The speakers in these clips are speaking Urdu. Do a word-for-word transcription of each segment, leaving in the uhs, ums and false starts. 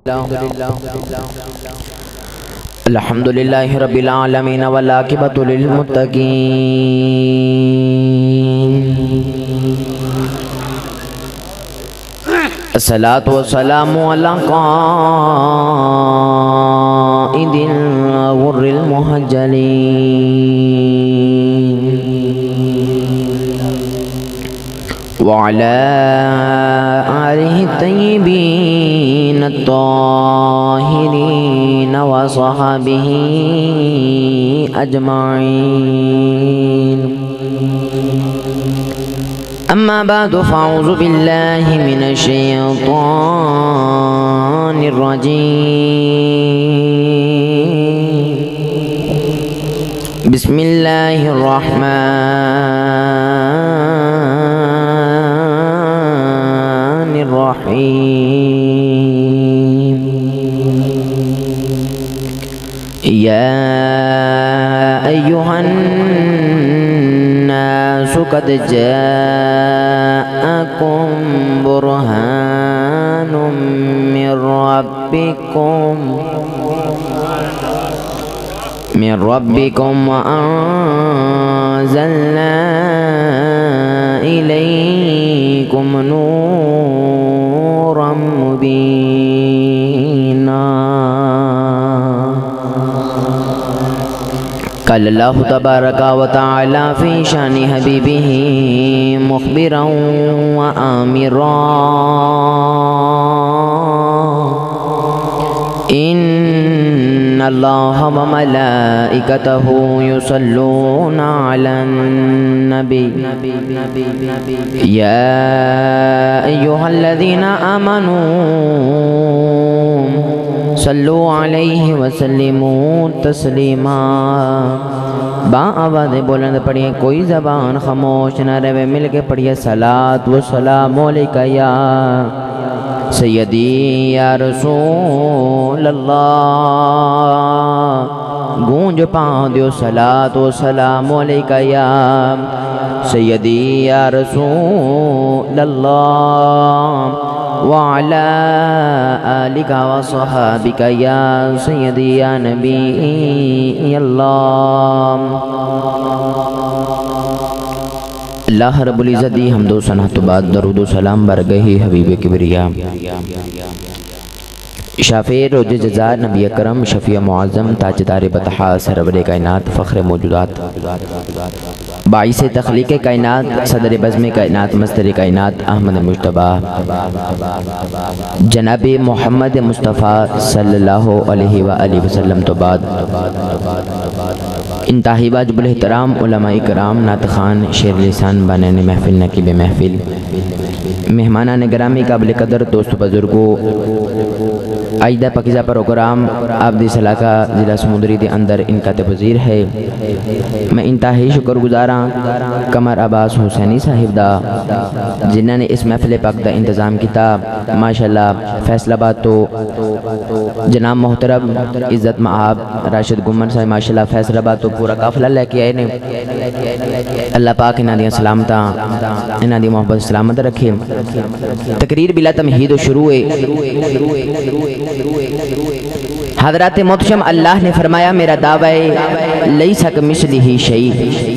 الحمدللہ رب العالمین والعاقبۃ للمتقین الصلاۃ والسلام علی قائد الغر المحجلین وعلى آله الطيبين الطاهرين وصحبه أجمعين أما بعد فأعوذ بالله من الشيطان الرجيم بسم الله الرحمن الرحيم يا أيها الناس قد جاءكم برهان من ربكم من ربكم وأنزلنا إليكم نورا مبينا قال الله تبارك وتعالى في شان حبيبه مخبرا وآمرا إن الله وملائكته يصلون على النبي يا أيها الذين آمنوا صلوا عليه وسلموا تسلیما با آواز بلند پڑھیے کوئی زبان خاموش نہ رہے مل کے پڑھیے صلاۃ و سلام علیکہ یا سیدی یا رسول اللہ گونج پاؤں دیو صلاۃ و سلام علیکہ یا سیدی یا رسول اللہ وعلى آلك وصحابك يا سيدي يا نبي الله اللہ رب العزت دی حمد و ثنا تو بعد درود و سلام برگہی حبیب کبریا شافع روز جزا نبی اکرم شفیع معظم تاجدار بطحا سرور کائنات فخر موجودات باعث تخلیق کائنات صدر بزم کائنات مصدر کائنات احمد مجتبہ جناب محمد مصطفیٰ صلی اللہ علیہ وآلہ وسلم تو بعد انتہائی واجب الاحترام علماء کرام نعت خان شیر لسان بانین محفل نقیب محفل مہمانان گرامی قابل قدر دوست بزرگوں آئیدہ پاکیزہ پروگرام آپ دی صلاح کا ضلع سمندری دے اندر ان کا تبذیر ہے میں انتہائی شکر گزاراں قمر عباس حسینی صاحب دا جنہوں نے اس محفل پاک دا انتظام کیتا ماشاءاللہ فیصل آباد تو جناب محترم عزت معاب راشد گمن صاحب ماشاءاللہ فیصل آباد تو پورا قافلہ لے کے آئے نے اللہ پاک انہاں دیاں سلامتاں انہاں دی محبت سلامت رکھے تقریر بلا تمہید و شروع حضرات محتشم اللہ نے فرمایا میرا دعوی لیسا کمثلہ شیء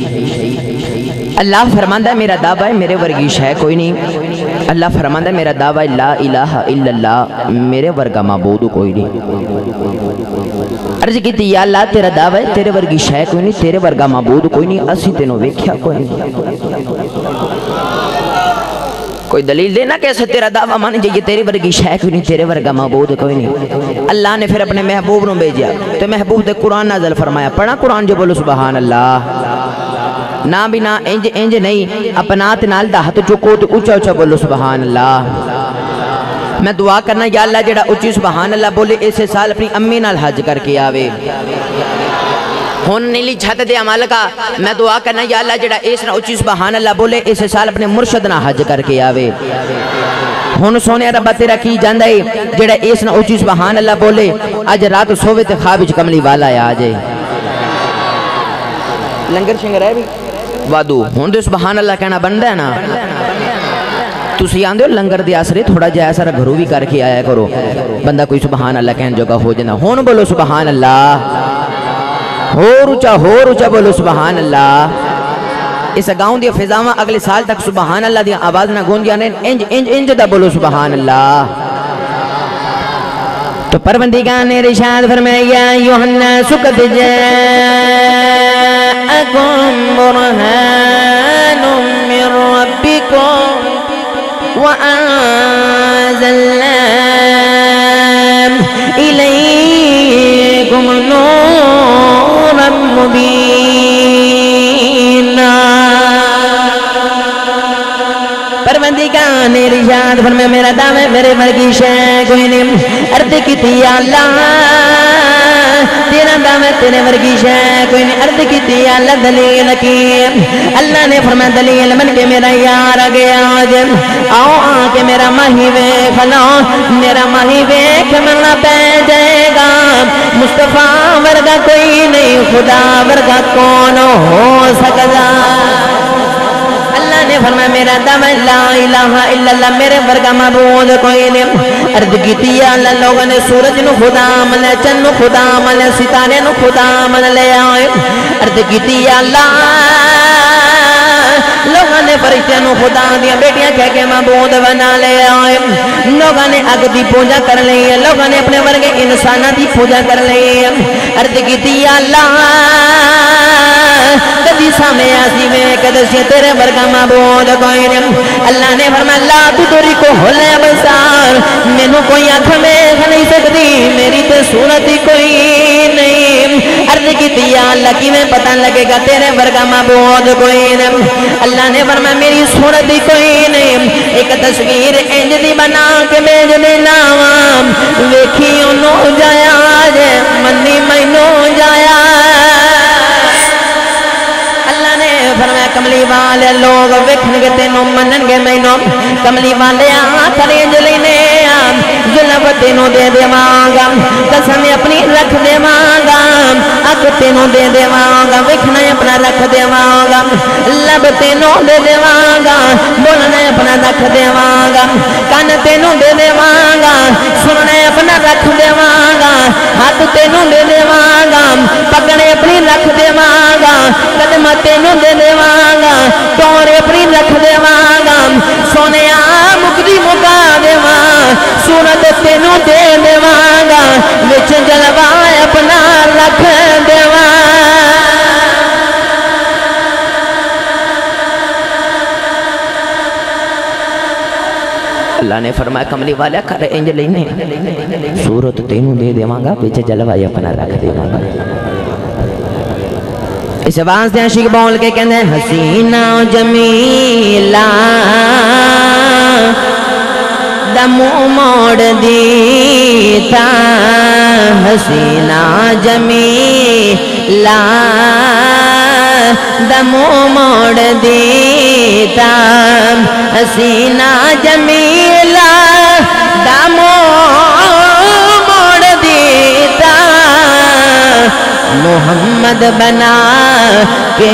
اللہ فرماندہ میرا دعوی میرے ورگی شے کوئی نہیں اللہ فرماندہ میرا دعوی لا الہ الا اللہ میرے ورگا معبود کوئی نہیں عرض کیتی یا اللہ تیرا دعوی تیرے ورگی شے کوئی نہیں تیرے ورگا معبود کوئی نہیں اسی تینوں ویکھیا کوئی نہیں کوئی دلیل دینا کیسے تیرا دعویٰ مان جائیے تیرے ورگی شے کوئی نہیں تیرے ورگا معبود کوئی نہیں اللہ نے پھر اپنے محبوب نو بھیجیا تو محبوب دے قرآن نازل فرمایا پڑھا قرآن جو بولو سبحان اللہ نا بھی نا انج انج نہیں اپنات نال دا ہاتھ چکو تو اچھا اچھا بولو سبحان اللہ میں دعا کرنا یا اللہ جڑا اچھی سبحان اللہ بولے اسے سال اپنی امی نال حج کر کے آوے ہون نیلی چھت دے عمال کا میں دعا کرنا یا اللہ جڑا اس نہ اچھی سبحان اللہ بولے اسے سال اپنے مرشد نہ حج کر کے آوے ہون سونے ربا تیرا کی جاندہ ہے جڑا اس نہ اچھی سبحان اللہ بولے آج رات سووے تے خوابج کملی والا ہے آجے لنگر شنگر ہے بھی وادو ہون دے سبحان اللہ کہنا بندہ ہے نا تسی آندے ہو لنگر دی آسرے تھوڑا جہا سارا گھرو بھی کر کے آیا کرو بندہ کوئی سبحان اللہ کہن جگہ ہو جانا ہون بولو سبحان اللہ ہو روچا ہو روچا بولو سبحان اللہ اس گاؤں دیا فضاواں اگلے سال تک سبحان اللہ دیا آواز نہ گون جانے انج انج انج دا بولو سبحان اللہ تو پروردگار نے ارشاد فرمایا ایھا الناس قد جاءکم برہان من ربکم وَأَنزَلْنَا إِلَيْكُمْ نُورًا مُبِينًا پروردگار نے ارشاد فرمایا میرا دعوی میرے مرگی شے کوئی نہیں عرض کی تھی یا اللہ تیرا دعوی تیرے مرگی شے کوئی نہیں عرض کی تھی یا اللہ دلیل کی اللہ نے فرمایا دلیل من کے میرا یار آگے آج آؤ آ کے میرا ماہی ویکھ لو میرا ماہی ویکھ ملنا پہ جائے گا مصطفیٰ ورگا کوئی نہیں خدا ورگا کون ہو سکتا اللہ نے فرمایا میرا دعوی لا الہ الا اللہ میرے ورگا معبود کوئی نہیں عرض کی تھی یا اللہ لوگوں نے سورج نو خدا من لے چند نو خدا من لے ستارے نو خدا من لے آئے عرض کی تھی یا اللہ لوگوں نے فرشتوں نو خدا دیا بیٹیاں کہہ کے معبود بنا لے آئے لوگوں نے اگ دی پوجا کر لی ہے لوگوں نے اپنے ورگے انسانہ دی پوجا کر لی ہے عرض کی تھی یا اللہ کدی سامنے آسی میں کدسی تیرے ورگا معبود کوئی نہیں اللہ نے فرمایا لا تدری کو ہلے بسار مینوں کوئی آنکھ دیکھ نہیں سکتی میری تے صورت ہی کوئی نہیں عرض کی تھی یا اللہ کی میں پتہ لگے گا تیرے ورگا معبود کوئی نہیں اللہ نے فرمایا میری صورت ہی کوئی نہیں ایک تصویر انج دی بنا کے بھیج دینا ویکھی انہوں جایا جے منی مینوں جایا فرمایا کملی والے لوگ ویکھن گے تینوں منن گے مینوں کملی والے آخر جلینے ظلم تینوں دے دیواں گا قسم اپنی رکھ دیواں گا اک تینوں دے دیواں گا ویکھنا اپنا رکھ دیواں گا لب تینوں دے دیواں گا بولنا اپنا رکھ دیواں گا کان تینوں دے دیواں گا سننا اپنا رکھ دیواں گا ہاتھ تینوں دے دیواں گا پکڑے اپنی رکھ دیواں گا قدم تینوں دے دیواں گا ٹورے اپنی رکھ دیواں گا سونے مکدی مکا دیواں سورت تینوں دے دیواں گا وچ جلوہ اپنا رکھ دیواں اللہ نے فرمایا کملی والا کر انج لینے سورت تینوں دے دیواں گا وچ جلوہ اپنا رکھ دیواں گا اس آواز دے عاشق بول کے کہنے حسینہ جمیلہ دمو موڑ دیتا حسینہ جمیلہ دمو موڑ دیتا حسینہ جمیلہ دمو موڑ دیتا محمد بنا کے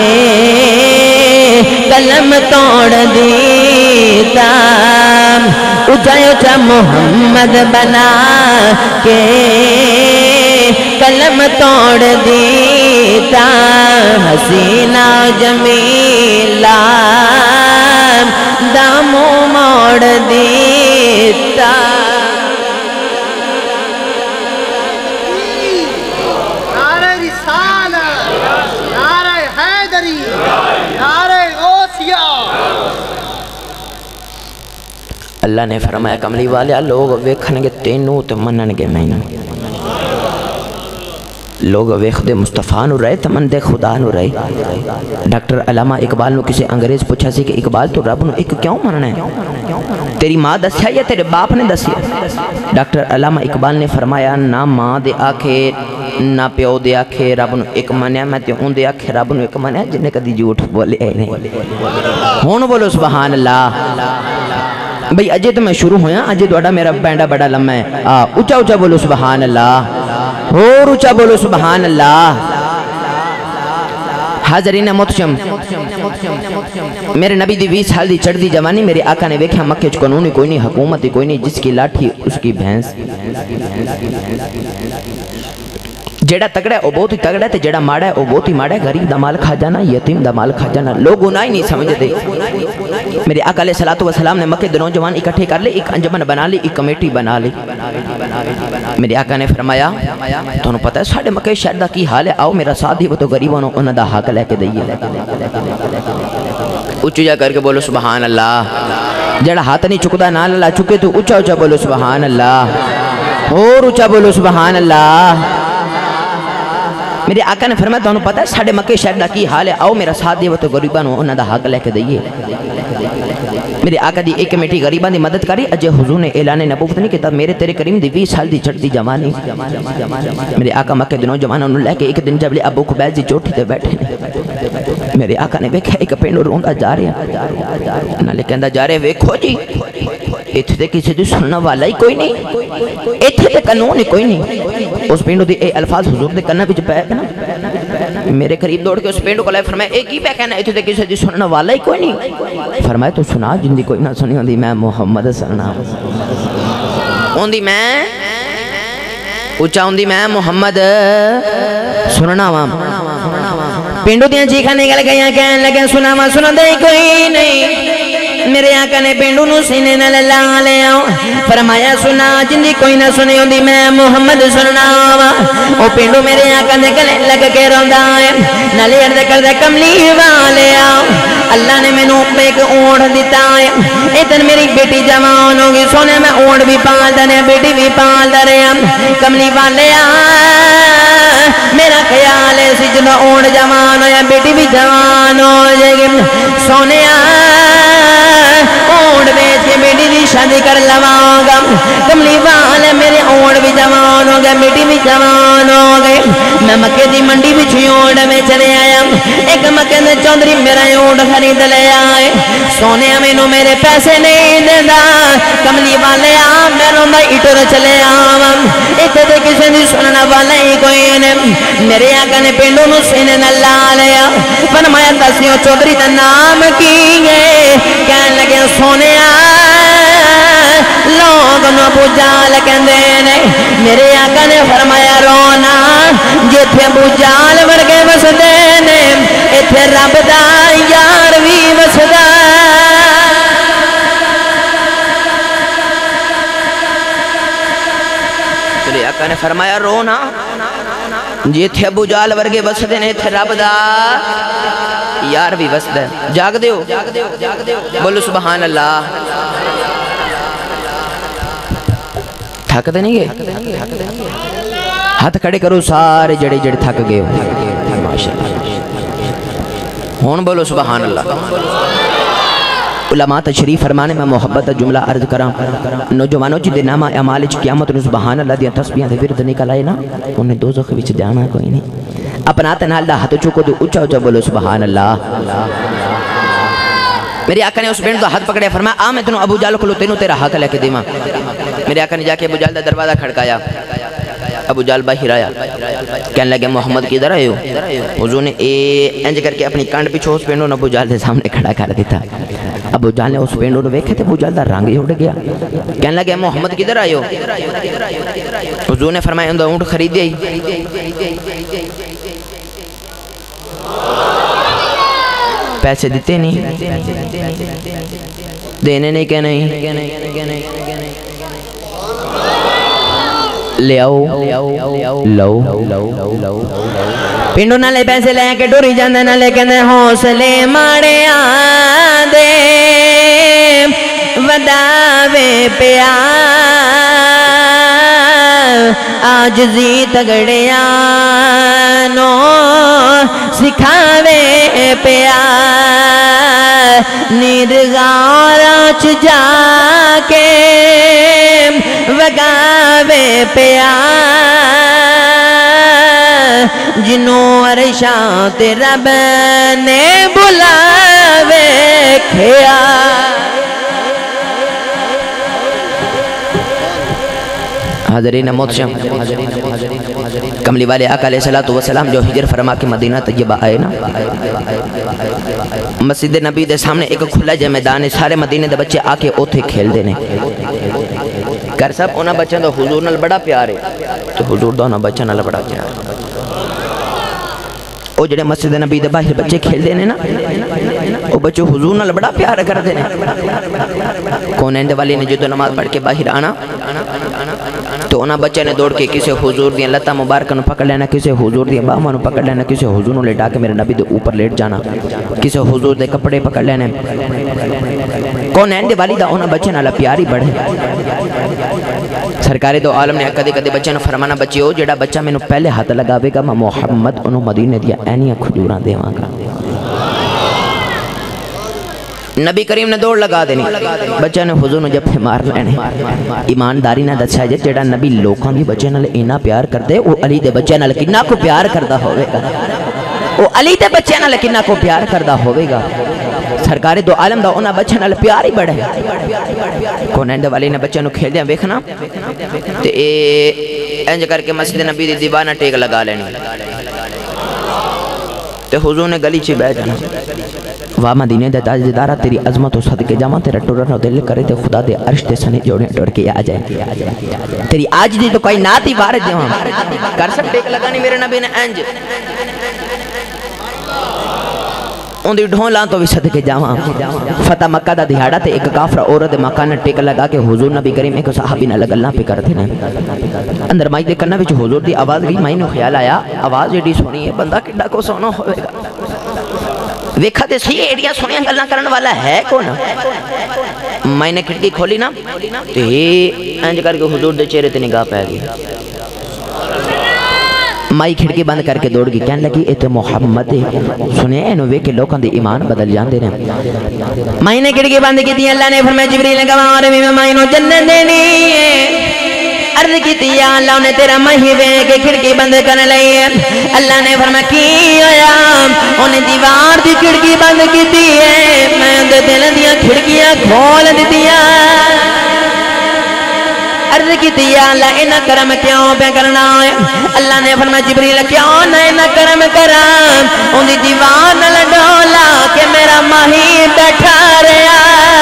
قلم توڑ دیتا اچھا اچھا محمد بنا کے قلم توڑ دیتا حسینہ جمیلہ دامو موڑ دیتا اللہ نے فرمایا کملی والے لوگ ویکھن گے تینوں تو منن گے مینوں لوگ ویکھ دے مصطفیٰ نو رہے تو من دے خدا نو رہے ڈاکٹر علامہ اقبال نو کسی انگریز پوچھا سی کہ اقبال تو رب نو ایک کیوں مننا ہے تیری ماں دسیا یا تیرے باپ نے دسیا ڈاکٹر علامہ اقبال نے فرمایا نہ ماں دے آکھے نہ پیو دے آکھے رب نو ایک منیا میں تے اون دے آکھے رب نو ایک منیا جنہیں کدی جھوٹ بولے نہیں ہون بولو سبحان اللہ بھئی اجے تو میں شروع ہویا اجے دوڑا میرا بینڈا بڑا لمحہ ہے اچھا اچھا بولو سبحان اللہ اور اچھا بولو سبحان اللہ حاضرین محترم، میرے نبی دی بیس سال دی چڑھ دی جوانی، میرے آقا نے ویکھیا مکے چ قانون کوئی نہیں، حکومت کوئی نہیں، جس کی لاٹھی اس کی بھینس۔ جیڑا تگڑا ہے وہ بہت ہی تگڑا ہے تے جیڑا ماڑا ہے وہ بہت ہی ماڑا ہے، غریب دا مال کھا جانا، یتیم دا مال کھا جانا، لوگ گناہ ہی نہیں سمجھتے۔ میرے آقا علیہ الصلوۃ والسلام نے مکے دے نوجوان اکٹھے کر لے، ایک انجمن بنا لی، ایک کمیٹی بنا لی۔ میرے آقا نے فرمایا تانوں پتہ ہے ساڈے مکے شہر دا کی حال ہے، آؤ میرا ساتھ دیو تو غریباں نوں انہاں دا حق لے کے دئیے۔ اونچا جا کر کے بولو سبحان اللہ۔ جڑا ہاتھ نہیں چکدا نہ اللہ چکے تو اونچا اونچا بولو سبحان اللہ، اور اونچا بولو سبحان اللہ۔ میرے آقا نے فرمایا تانوں پتہ ہے ساڈے مکے شہر دا کی حال ہے، آؤ میرا ساتھ دیو تو غریباں نوں انہاں دا حق لے کے دئیے۔ میرے آقا دی ایک کمیٹی غریباں دی مدد کری، اجے حضور نے اعلان نبوت نہیں کیتا، میرے تیرے کریم دی بیس سال دی چڑھتی جوانی۔ میرے آقا مکے دے نوجواناں نوں لے کے ایک دن جب ابو قبیس دی چوٹھی تے بیٹھے، میرے آقا نے ویکھیا ایک پینڈو روندا جا رہا، نالے کہندا جا رہے ویکھو جی ایتھے تے کسی دی سننا والا ہی کوئی نہیں، ایتھے تے قانون ہی کوئی نہیں۔ اس پینڈو دی اے الفاظ حضور دے کنا وچ پے نا، میرے قریب دوڑ کے اس پینڈو کو لے فرمایا اے کی پے کہنا، ایتھے تے کسی دی سننا والا ہی کوئی نہیں۔ فرمایا تو سنا جن دی کوئی نہ سنی ہوندی، میں محمد سننا ہوندی، میں اونچا ہوندی، میں محمد سننا وا۔ پینڈو دیاں چیخاں نکل گئیاں، کہن لگے سنا وا سنا دے کوئی نہیں۔ میرے آقا نے پینڈو نو سینے نال لا لیا، فرمایا سنا جن دی کوئی نہ سنی ہوندی، میں محمد سننا وا۔ او پینڈو میرے آقا دے گلے لگ کے روندا ہے، نالے عرض کردا کملی والیا اللہ نے مینوں ایک اونٹ دتا ہے، ادھر میری بیٹی جوان ہوگی، سونے میں اونٹ بھی پالدا رہا، بیٹی بھی پالدا رہا، کملی والیا میرا خیال ہے سی جدوں اونٹ جوان ہویا بیٹی بھی جوان ہو جائے گی، سونے اونٹ بیچ کے بیٹی دی شادی کر لواں گا۔ کملی والے میرے اونٹ بھی جوان ہو گئے، بیٹی بھی جوان ہو گئے، میں مکے دی منڈی وچ اونٹ میں چلے آیا، ایک مکے دے چودھری میرا اونٹ خرید لے آئے، سونے مینوں میرے پیسے نہیں دیندا، کملی والے آ میں روندا اٹر چلے آواں، ایتھے تے کسے دی سننا والا ہی کوئی نہیں۔ میرے آقا نے پینڈو نو سینے نال لا لیا، فرمایا دسیو چودھری دا نام کی ہے، کہن لگے سونے لوگ نو ابو جال کہندے نے، میرے آقا نے فرمایا رونا جتھے ابو جال ورگے وسدے نے، ایتھے رب دا یار وی وسدا۔ میرے آقا نے فرمایا رونا جتھے ابو جال ورگے وسدے نے، ایتھے رب دا یار بھی وسد ہے۔ جاگ دیو بولو سبحان اللہ۔ تھک دے نہیں گئے، ہاتھ کھڑے کرو سارے جڑے جڑے تھک گئے ہو، ہون بولو سبحان اللہ۔ علماء تشریف فرمانے میں محبت جملہ عرض کرام، نوجوانوں جی دے نامہ اعمال چ قیامت نو سبحان اللہ دیاں تسبیحاں دے ورد نکل آئے نا، انہیں دوزخ وچ جانا کوئی نہیں۔ اپنا تنال دا ہاتھ چوکو دے اونچا اونچا بولو سبحان اللہ۔ میرے آقا نے اس بینڈ دا ہاتھ پکڑے فرمایا آ میں تنوں ابو جال کھلو تینوں تیرا حق لے کے دیواں۔ میرے آقا نے جا کے ابو جال دا دروازہ کھڑکایا، ابو جال باہر آیا، کہنے لگے محمد کدھر آئے ہو؟ حضور نے اے انج کر کے اپنی کانڈ پیچھے اس پینڈوں نے ابو جال دے سامنے کھڑا کر دیتا۔ ابو جال نے اس پینڈوں نے ویکھے تھے، ابو جال دا رنگ ہی اڑ گیا، کہنے لگے محمد کدھر آئے ہو؟ حضور نے فرمایا اندر اونٹ خریدے ہی، پیسے دیتے نہیں، دینے نہیں کہ نہیں، لے آؤ لو پینڈو نالے پیسے لے کے ڈوری جاندے نالے کہندے حوصلے ماڑے آدے وداوے پیا آجزی تگڑیاں نو سکھاوے پیا نیرگاراں چ جا کے وگاوے پیا جنوں عرشاں تے رب نے بلاوے کھیا۔ حاضرین محترم، کملی والے آقا علیہ الصلوۃ والسلام جو ہجر فرما کے مدینہ طیبہ آئے نا، مسجد نبی دے سامنے ایک کھلا جے میدان ہے، سارے مدینے دے بچے آ کے اوتھے کھیل دے نے۔ کر سب انہاں بچوں دا حضور نال بڑا پیار ہے، تو حضور دا انہاں بچوں نال بڑا پیار ہے۔ او جڑے مسجد نبی دے باہر بچے کھیل دے نے نا، او بچے حضور نال بڑا پیار کر دے نے۔ کونین دے والی نے جدو نماز پڑھ کے باہر آنا تو انہاں بچے نے دوڑ کے کسے حضور دیاں لتاں مبارکاں نو پکڑ لینا، کسے حضور دیاں باہماں نو پکڑ لینا، کسے حضور نو لٹا کے میرے نبی دے اوپر لیٹ جانا، کسے حضور دے کپڑے پکڑ لینے۔ کونین دے والی دا انہاں بچے نال پیار ہی بڑھے۔ سرکار دو عالم نے کدے کدے بچے نو فرمانا، بچیو جڑا بچہ مینوں پہلے ہاتھ لگاوے گا میں محمد انہوں مدینے دیا اینیاں کھجوراں دیواں گا۔ نبی کریم نے دوڑ لگا دینی، بچہ نے حضور نے جب پہ مار لینے۔ ایمانداری نہ دسیا جے جڑا نبی لوکاں دی بچے نال اینا پیار کردے، وہ علی دے بچے نال کنا کو پیار کردہ ہوئے گا، وہ علی دے بچے نال کنا کو پیار کردہ ہوئے گا۔ سرکار دو عالم دا انہاں بچے نال پیار ہی بڑھے۔ کونین دے والی نے بچے نو کھیل دیاں ویکھنا تے انج کر کے مسجد نبی دی دیوانہ ٹیک لگا لینی تے حضور نے گلی چی بہ جانا۔ واہ مدینے دے تاجدارہ تیری عظمت و صدقے جاواں، تیرا ٹرن و دل کرے تے خدا دے عرش تے سنے جوڑے ٹر کے آ جائے۔ تیری آج دی تو کوئی نات ہی وارد دیواں کر سب ٹیک لگانی میرے نبی نے انج ان دی ڈھولاں تو بھی صدقے جاواں۔ فتح مکہ دا دہاڑا تے ایک کافر عورت مکہ نے ٹیک لگا کے حضور نبی کریم ایک صحابی نہ لگلنا پہ کرتے ہیں۔ اندر مائی دے کرنا وچ حضور دی آواز گئی، مائی نو خیال آیا آواز ایڈی سنی ہے، بندہ کڈا کو سونا ہوئے گا۔ ویکھا تے سی ایڈیاں سنیاں گلاں کرن والا ہے کون؟ میں نے کھڑکی کھولی نا تے انج کر کے حضور دے چہرے تے نگاہ پہ گئی۔ مائی کھڑکی بند کر کے دوڑ گئی، کہنے لگی اے تے محمد سنے اینو وے کے لوکاں دے ایمان بدل جاندے نے۔ مائی نے کھڑکی بند کی تھی، اللہ نے فرمایا جبریل گواہ میں مائی نو جنت دینی ہے۔ عرض کی تھی یا اللہ نے تیرا مہی وے کے کھڑکی بند کرنے لئی ہے۔ اللہ نے فرمایا کی ہویا؟ انہیں دیوار دی کھڑکی بند کی تھی ہے، میں دے دل دیا کھڑکیاں کھول دیتیاں۔ عرض کی تھی یا اللہ انہ کرم کیوں پہ کرنا ہے؟ اللہ نے فرمایا جبریل کیوں نہ انہ کرم کرام، انہیں دیوار نہ لڈولا کہ میرا مہی بیٹھا رہا۔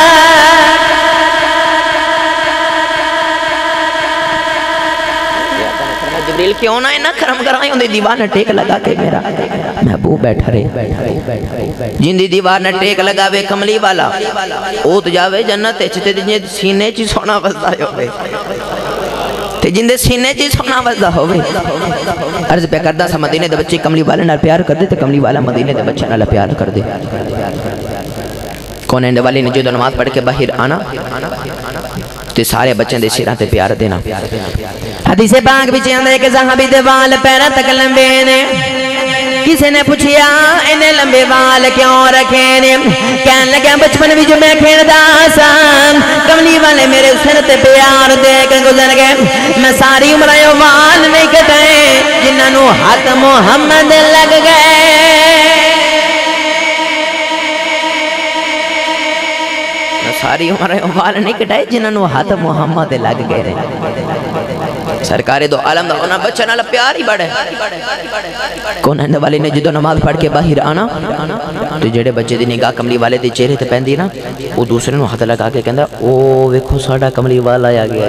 جبریل کیوں نہ انہ کرم کرائیں، انہیں دیوار نہ ٹیک لگا کے میرا محبوب بیٹھا رہے۔ جن دی دیوار نہ ٹیک لگاوے کملی والا اوت جاوے جنت چتے جن سینے چی سونا وزدہ ہوئے، تے جن دے سینے چی سونا وزدہ ہوئے۔ عرض پہ کردہ سا مدینے دے بچے کملی والے نال پیار کر دے تے کملی والا مدینے دے بچے نال پیار کر دے۔ کونین دے والی نے جو نماز پڑھ کے باہر آنا تے سارے بچیں دے سیران تے پیار دینا۔ حدیث پاک بچے اندر ایک صحابی دے وال پیرہ تک لمبے نے، کسی نے پوچھیا انہیں لمبے وال کیوں رکھے نے؟ کہنے لگا بچپن بھی جو میں کھیڑدا سا، کملی والے میرے سر تے پیار دے کے گزر گئے، میں ساری عمر وال نہیں کٹائے جنہاں نو ہاتھ محمد لگ گئے۔ ساری عمر وال نہیں کٹائے جنہاں نو ہاتھ محمد لگ گئے۔ سرکار دو عالم دا انہاں بچہ نال پیار ہی بڑھے۔ کونین والے نے جدو نماز پڑھ کے باہر آنا تو جڑے بچے دی نگاہ کملی والے دی چہرے تے پہندی نا، وہ دوسرے نو ہاتھ لگا کے کہندا او ویکھو ساڈا کملی والا آ گیا،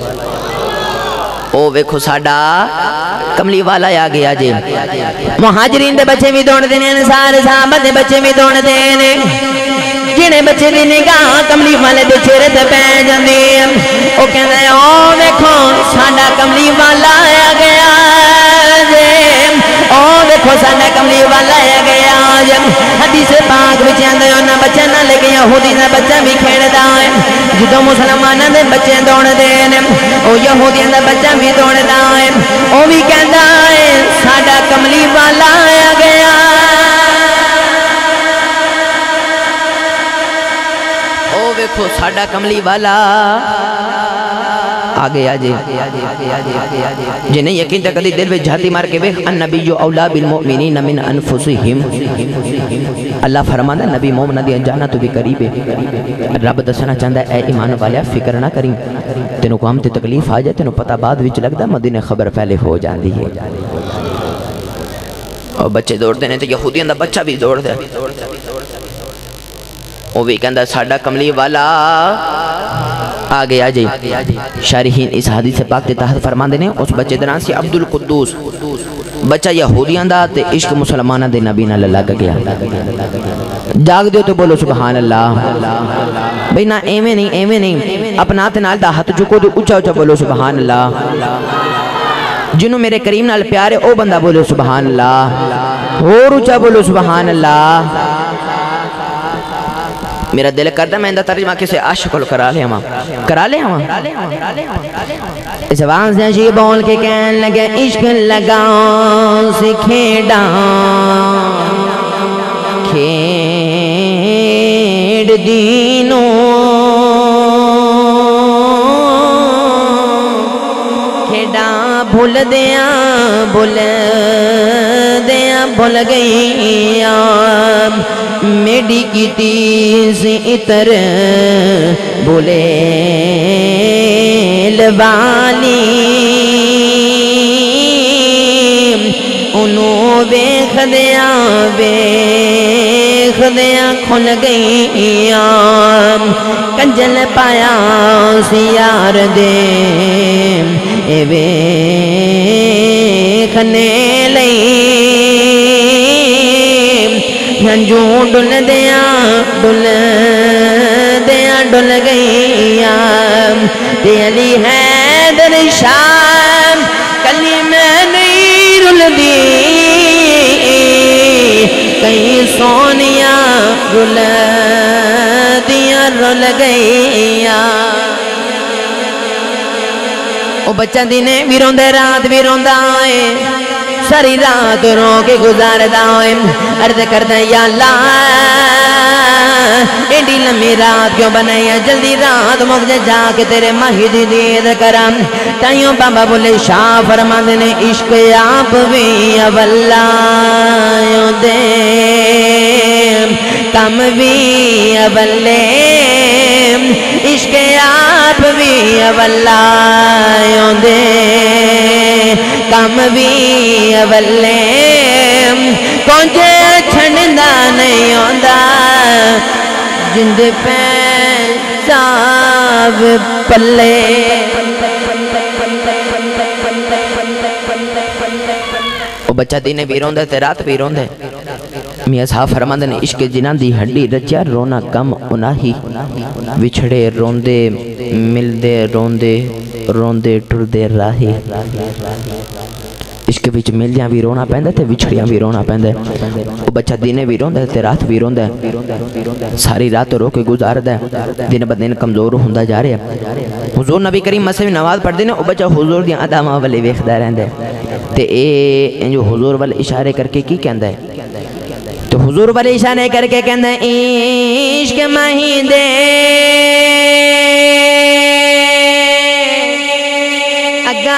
او ویکھو ساڈا کملی والا آ گیا جی۔ مہاجرین دے بچے بھی دوڑ دینے، انصار صحابہ دے بچے بھی دوڑ دینے، جنہیں بچے دی نگاہ کملی والے دے چہرے تے پہ جاندی، او کہندا ہے او ویکھو ساڈا کملی والا آ گیا جے، او ویکھو ساڈا کملی والا آ گیا جے۔ حدیث پاک وچ آندا ہے انہاں بچے نال لے کے یہودی دا بچہ بھی کھیڑدا ہے، جدوں مسلماناں دے بچے دوڑ دے نے او یہودیاں دا بچہ بھی دوڑدا ہے، او بھی کہندا ہے ساڈا کملی والا آ گیا۔ او ویکھو ساڈا کملی والا آگے آجے جنہیں یقین تک دل میں جھاتی مار کے ویخ النبی اولا بالمؤمنین من انفسہم اللہ فرمانا نبی مومنہ دی انجانا تو بھی قریب ہے رب دسنا چاہتا ہے اے ایمان والیا فکر نہ کریں تینوں کو ہم تے تکلیف آ جائے تینوں پتہ بعد وچ لگتا مدینہ خبر پہلے ہو جاندی ہے اور بچے دوڑ دینے تو یہودیاں دا بچہ بھی دوڑ دے وہ بھی کہندہ ساڑھا کملی والا آگے آجے شارحین اس حدیث پاک تے تحت فرمان دینے اس بچے دران سے عبد القدوس بچہ یہودیاں دا تے عشق مسلمانہ دے نبی نہ لگا گیا جاگ دیو تو بولو سبحان اللہ بھئی نہ ایمیں نہیں ایمیں نہیں اپنا تنال دا ہاتھ چکو تو اچھا اچھا بولو سبحان اللہ جنہوں میرے کریم نال پیارے او بندہ بولو سبحان اللہ اور اچھا بولو سبحان اللہ میرا دل کردہ میں اندہ ترجمہ کسے عاشق کو کرا لے ہماں کرا لے ہماں اس آواز سے جی بول کے کہن لگے عشق لگاؤں سے کھیڑا کھیڑ دینوں کھیڑا بھول دیا بھول دیا بھول گئی میڈی کی تیز اتر بولے لوالی انہوں بیخ دیا بیخ دیا کھل گئی کنجل پایا سیار دے اے بیخنے لئی جھنجوں ڈل دیا ڈل دیا ڈل گئیا تے علی حیدر شام کلی میں نہیں رل دی کئی سونیا رل دیا رل گئیا او بچہ دینے بھی روندے رات بھی روندہ آئے ساری رات رو کے گزار دائم عرض کرتا ہے یا اللہ ایڈی لمحی رات کیوں بنایا جلدی رات مجھے جا کے تیرے ماہی دی دید کرم تائیوں بابا بولے شاہ فرمان نے عشق آپ بھی اولیوں دے کم بھی اولے عشق آپ بھی اولیوں دے کم بھی اولے کونجے چھنڈا نہیں ہوندہ جند پیساب پلے وہ بچہ دینے بھی روندے تے رات بھی روندے میاں صاحب فرماند نے عشق جنان دی ہڈی رچیا رونا کم اناہی وچھڑے روندے ملدے روندے روندے ٹردے راہی عشق وچ ملیاں بھی رونا پہندے تے وچھڑیاں بھی رونا پہندے وہ بچہ دینے بھی روندے تے رات بھی روندے ساری رات رو کے گزار دے دن بدن کمزور ہوندہ جا رہے حضور نبی کریم مسئلہ نواز پڑھ دینے وہ بچہ حضور دیاں ادامہ والے ویخدہ رہندے تے اے جو حضور والے اشارے کر کے کی کہندہ ہے تو حضور والے اشارے کر کے کہندہ ہے عشق مہیندے اگا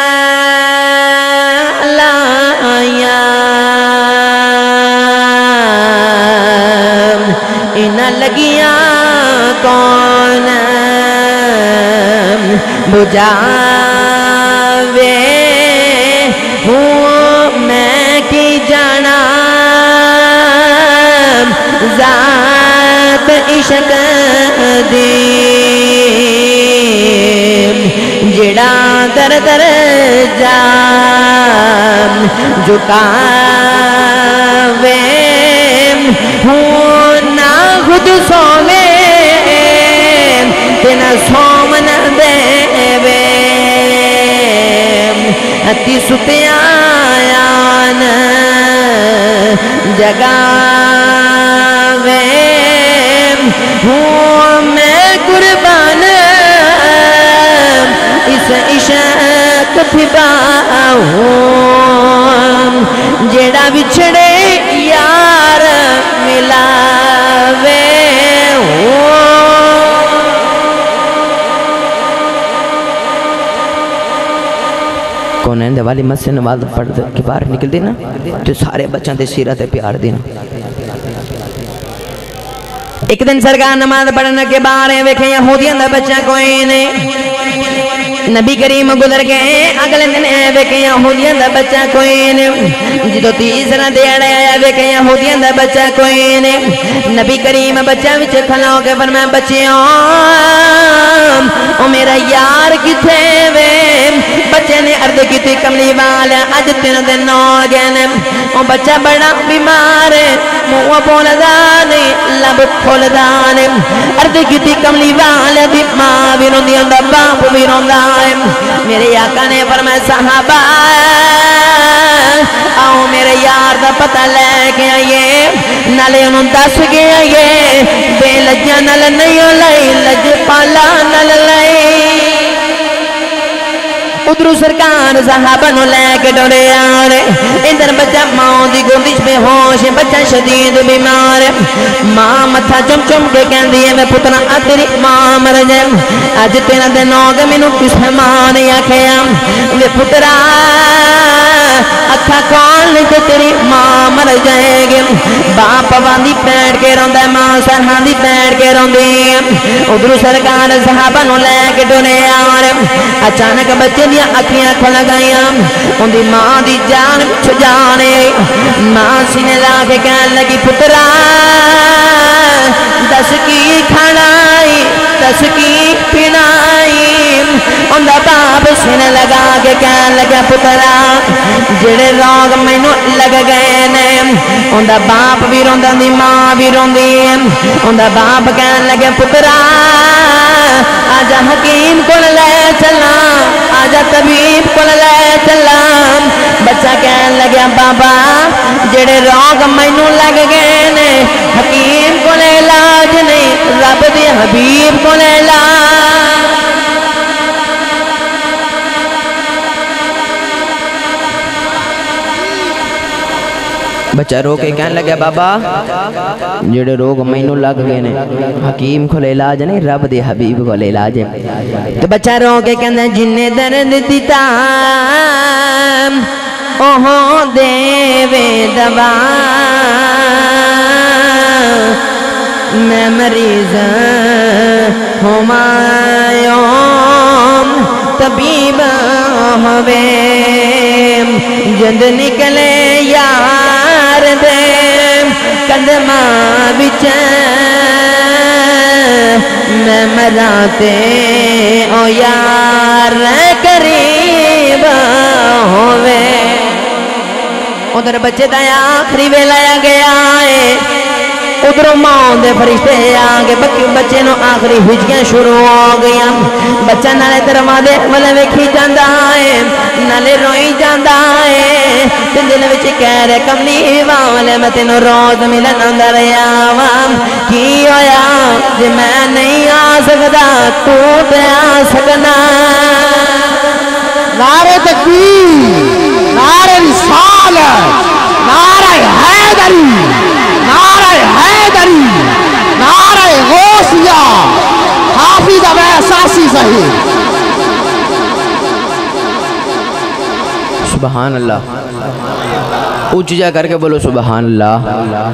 لگیاں کون بجاوے ہوں میں کی جانا ذات عشق دی جڑا در در جام جھکاوے ہوں نہ خود سوے تینا سومن دے وے ہتی ستیان جگاوے ہوں میں قربان اس عشق پھپاؤں جیڑا بچھڑے یار ملاوے والی مسجد نماز پڑھ کے باہر نکل دینا تو سارے بچوں دے سیرت پیار دینا. ایک دن سرکار نماز پڑھنے کے باہر ویکھے یہودیاں دا بچہ کوئی نہیں. نبی کریم گزر گئے اگلے دن ویکھے یہودیاں دا بچہ کوئی نہیں. جدو تیسرا دیڑ آیا ویکھے یہودیاں دا بچہ کوئی نہیں. نبی کریم بچہ وچ کھلا ہو کے فرمایا بچیوں او میرا یار کتھے وے. بچے نے عرض کیتی کملی والا اج تین دن ہو گئے نے او بچہ بڑا بیمار ہے منہ بولدا نہیں لب کھولدا نہیں. عرض کیتی کملی والا دی ماں بھی روندی اوندا باپ بھی روندا ہے. میرے آقا نے فرمایا صحابہ آؤ میرے یار دا پتہ لے کے آئیے نالے انہوں دس کے آئیے بے لجیاں نال نہیں لائی لج پالا نال لائی. ادھر سرکار صحابہ نو لے کے ڈرے آرے ادھر بچہ ماں دی گوندش بے ہوش بچہ شدید بیمار. ماں متھا چم چم کے کہن دیئے میں پتنا اتری ماں مر جائے آج تیرا دن ہوگا میں نو کس ماں نے آکھیا میں پترا اکھا کھول لے تو تیری ماں مر جائے گی. باپ باندھی بیٹھ کے روندہ ماں سرحاندھی بیٹھ کے روندی. ادھر سرکار صحابہ نو لے کے ڈرے آرے اچانک بچے دی اکھیاں کھل گئیاں ان دی ماں دی جان بچ جانے. ماں سینے لا کے کہن لگی پترا دس کی کھڑائی دس کی پینائی. ان دا باپ سینے لگا کے کہن لگا پترا جڑے روگ مینوں لگ گئے نے. ان دا باپ بھی روندا دی ماں بھی روندی. ان دا باپ کہن لگا پترا آجا حکیم کو لے چلا آجا طبیب کو لے چلا. بچہ کہن لگیا بابا جڑے روگ مینوں لگ گئے نے حکیم کو لے علاج نہیں رب دی حبیب کو لے علاج. بچہ رو کے کہنے لگا بابا جڑے روگ مینوں لگ گئے نے حکیم کو لے علاج نہیں رب دے حبیب کو لے علاج ہے. تو بچہ رو کے کہنے جنہیں درد دیتا اوہ دے وے دوا میں مریض ہمایوں طبیب ہوئے جند نکلے یار دے قدمہ بچ میں مراتے او یار قریب ہوئے. ادھر بچے دا آخری وے لایا گیا ہے ادھروں ماں دے فرشتے آگے بچے نو آخری ہجیاں شروع ہو گیا. بچہ نالے دروازے والے ویکھی جاندا ہے نالے روئی جاندا ہے تے دل وچ کہہ رہے کملی والے میں تینوں روز ملن اندر آواں کی ہویا جے میں نہیں آ سکدا تو تے آ سکنا. نعرہ تکبیر نعرہ رسالت نعرہ حیدری نعرہ حیدری نعرہ غوثیہ حافظ اب احساسی صحیح. سبحان اللہ اونچ جا کر کے بولو سبحان اللہ.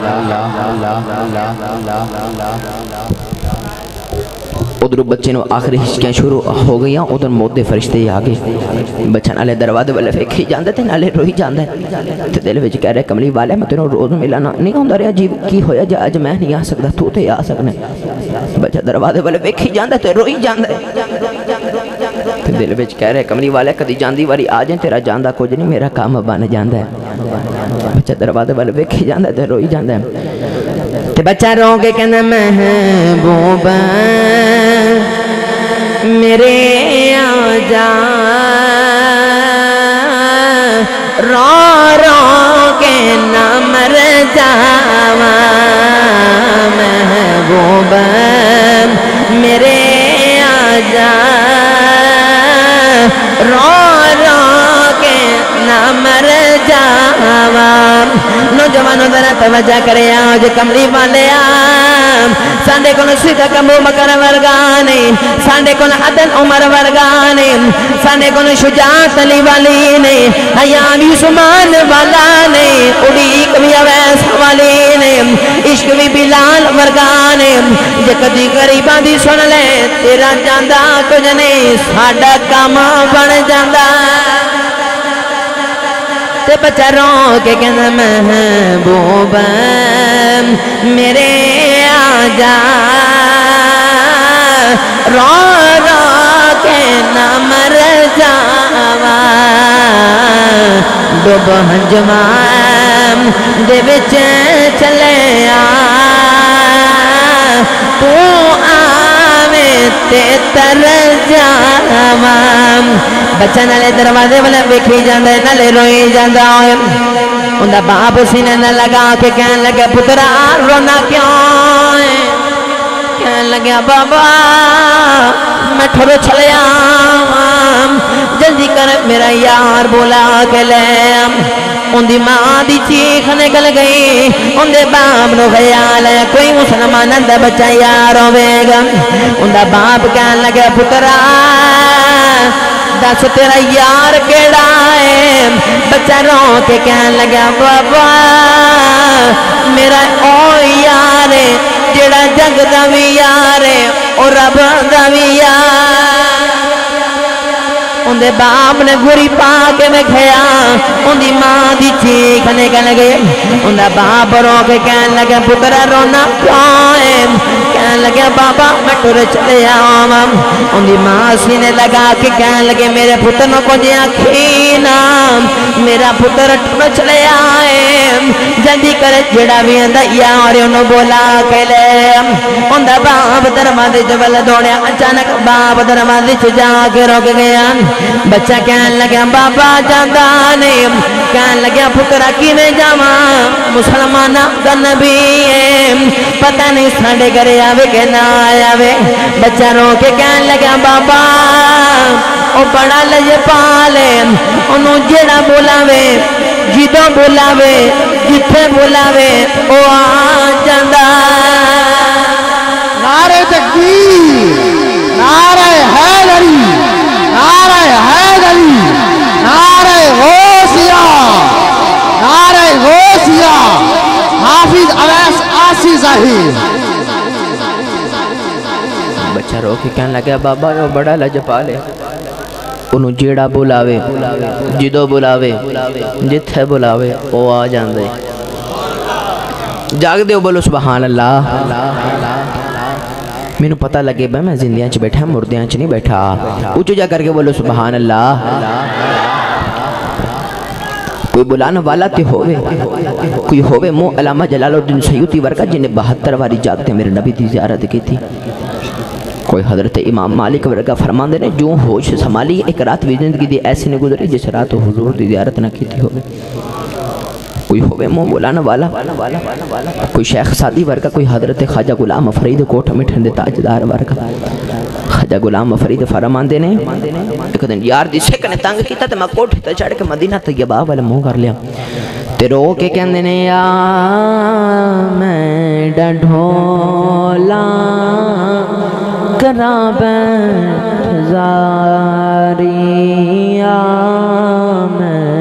ادھر بچے نو آخری ہچکیاں شروع ہو گئی ادھر موت دے فرشتے آگے بچہ نالے دروازے والے ویکھی جاندا تے نالے روئی جاندا تے دل وچ کہہ رہے کملی والے میں تینوں روز ملنا نہیں ہوندا رہیا جی کی ہویا جے اج میں نہیں آ سکدا تو تے آ سکنا. بچہ دروازے والے ویکھی جاندا تے روئی جاندا تے دل وچ کہہ رہے کملی والے کدی جاندی واری آ جائیں تیرا جاندا کچھ نہیں میرا کام بن جاندا ہے. بچہ دروازے والے ویکھی جاندا تے روئی جاندا تے بچہ رو کے کہندا محبوب میرے آ جا رو رو کے نہ مر جاواں محبوب میرے آ جا رو رو کے نہ مر جاواں. نوجوانوں ذرا توجہ کرے آج کملی والے آ ساڈے کول صدق ابو بکر ورگا نہیں ساڈے کول عدل عمر ورگا نہیں ساڈے کول شجاعت علی والی نہیں حیا بھی عثمان والا نہیں اڑیک بھی اویس والی نہیں عشق بھی بلال ورگا نہیں جے کدی غریباں دی سن لے تیرا جاندا کچھ نہیں ساڈا کام بن جاندا تے بچہ رو کے کہنا محبوب میرے آجا رو رو کے نہ مر جاوا ڈوب ہنجوان دے وچ چلے آ تو آوے تے تر جاوا بچہ نالے دروازے والے ویکھی جاندا ہے نالے روئی جاندا ہے اوندا باپ سینے نہ لگا کے کہن لگا پترا رونا کیوں ہے کہن لگا بابا میں ٹھرو چلیا جلدی کر میرا یار بولا کے لے ان دی ماں دی چیخ نکل گئی ان دے باپ نو خیال ہے کوئی مسلمان دا بچہ یار ہوے گا ان دا باپ کہن لگا پترا دس تیرا یار کیڑا ہے بچہ رو کے کہن لگا بابا میرا او یار ہے جڑا جگ دا وی یار ہے اور رب دا وی یار ان دے باپ نے گھری پا کے میں کھیا ان دی ماں دی چیخ نکل گئے ان دا باپ رو کے کہن لگا پترا رونا کیوں ہے کہن لگا بابا میں ٹر چلے آؤں ان دی ماں سینے لگا کے کہن لگے میرے پتر نو کو جیا کھینا میرا پتر ٹر چلے آئے جلدی کر جڑا بھی اندہ یار انہوں بولا کے لے ان دا باپ دروازے جبل دوڑیا اچانک باپ دروازے جا کے روک گیا بچہ کہن لگا بابا جاندہ نہیں کہن لگا پترا کی میں جاواں مسلمانہ دا نبی ہے پتہ نہیں ساڑے گھرے آوے کہ نہ آوے بچہ رو کے کہن لگا بابا او بڑا لجے پالے انہوں جڑا بولاوے جدوں بولاوے جتھے بولاوے او آ جاندہ نعرہ تکبیر نعرہ حیدری نعرہ حیدری نعرہ غوثیہ نعرہ غوثیہ حافظ اویس آسی ظاہر بچہ رو کے کہنے لگا بابا وہ بڑا لجپالے انہوں جیڑا بلاوے جدو بلاوے جتھے بلاوے وہ آ جان دے جاگ دے بولو سبحان اللہ میں نو پتہ لگے بھائی میں زندیاں چھ بیٹھا مردیاں چھ نہیں بیٹھا اچھو جا کر کے بولو سبحان اللہ کوئی بلانا والا تے ہوئے کوئی ہوئے مو علامہ جلال الدین سیوطی ورکا جنہیں بہتر واری جاگتے میرے نبی دی زیارت کی تھی کوئی حضرت امام مالک ورکا فرمان دینے جو ہوش سمالی ایک رات بھی زندگی دی ایسی نے گزری جس رات حضور دی زیارت نہ کی تھی ہوئے کوئی ہوئے مو بولانا والا کوئی شیخ سادی ورکا کوئی حضرت خواجہ غلام فرید کوٹھ مٹھن دے تاجدار ورکا خواجہ غلام فرید فرمان دینے ایک دن یار دی سیک نے تانگ کیتا تے میں کوٹھ تے چڑھ کے مدینہ طیبہ والے منہ کر لیا تے رو کے کہن دینے یا میں ڈھولا کرا بیٹھ زاریا میں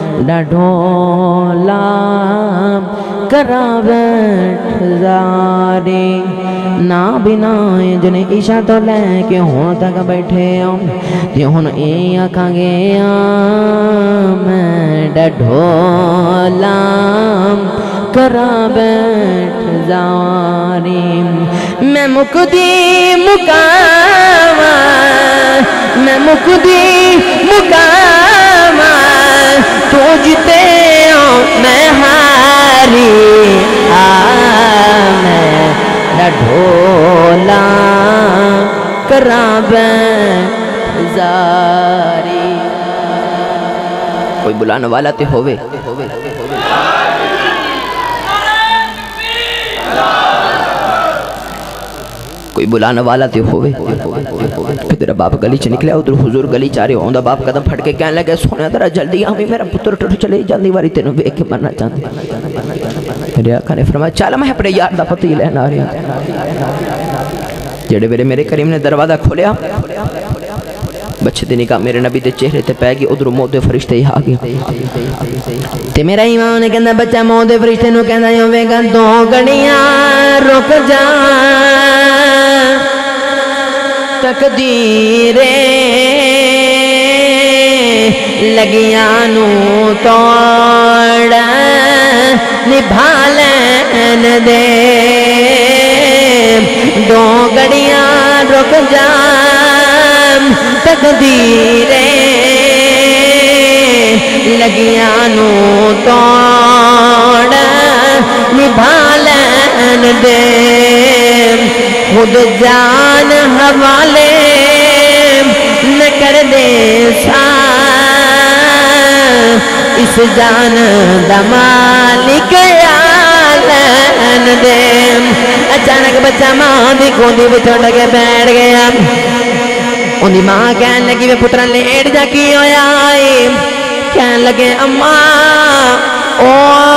ڈھولا کرا بیٹھ زاری نا بنا جنہیں عشاء تو لے کے ہون تک بیٹھے ہوں یہ ہون اے آکھاں گیا میں ڈھولا کرا بیٹھ زاری میں مکدی مقام میں مکدی مقام تو جتے ہوں میں ہاری میں ڈھولا کرا بیٹھ زاری کوئی بلانا والا تے ہوئے کوئی بلانا والا تے ہوئے پھر باپ گلی چ نکلے ادھر حضور گلی چارے ہوندا باپ قدم پھڑ کے کہنے لگے سونے ذرا جلدی آویں میرا پتر ٹر چلے جاندی واری تینوں ویکھ کے مرنا چاہندے میرے آقا نے فرمایا چل میں اپنے یار دا پتی لینا آ رہی جڑے ویلے میرے کریم نے دروازہ کھولیا بچے دی نگاہ میرے نبی دے چہرے تے پے گئی ادھر موت دے فرشتے ہی آ گئے تے میرا ایمان نے کہندا بچہ موت دے فرشتے نو کہندا ہوے گا دو گھڑیاں رک جا تقدیر لگیاں نو توڑ نبھا لین دے دو گھڑیاں رک جا تقدیر لگیاں نو توڑ نبھا لین دے خود جان حوالے نہ کر دے سا اس جان دا مالک آلین دے اچانک بچہ ماں دی گودی بچھوڑ کے بیٹھ گیا ان دی ماں کہن لگی میں پترہ لیٹ جا کی ہویا آئی کہن لگے اماں او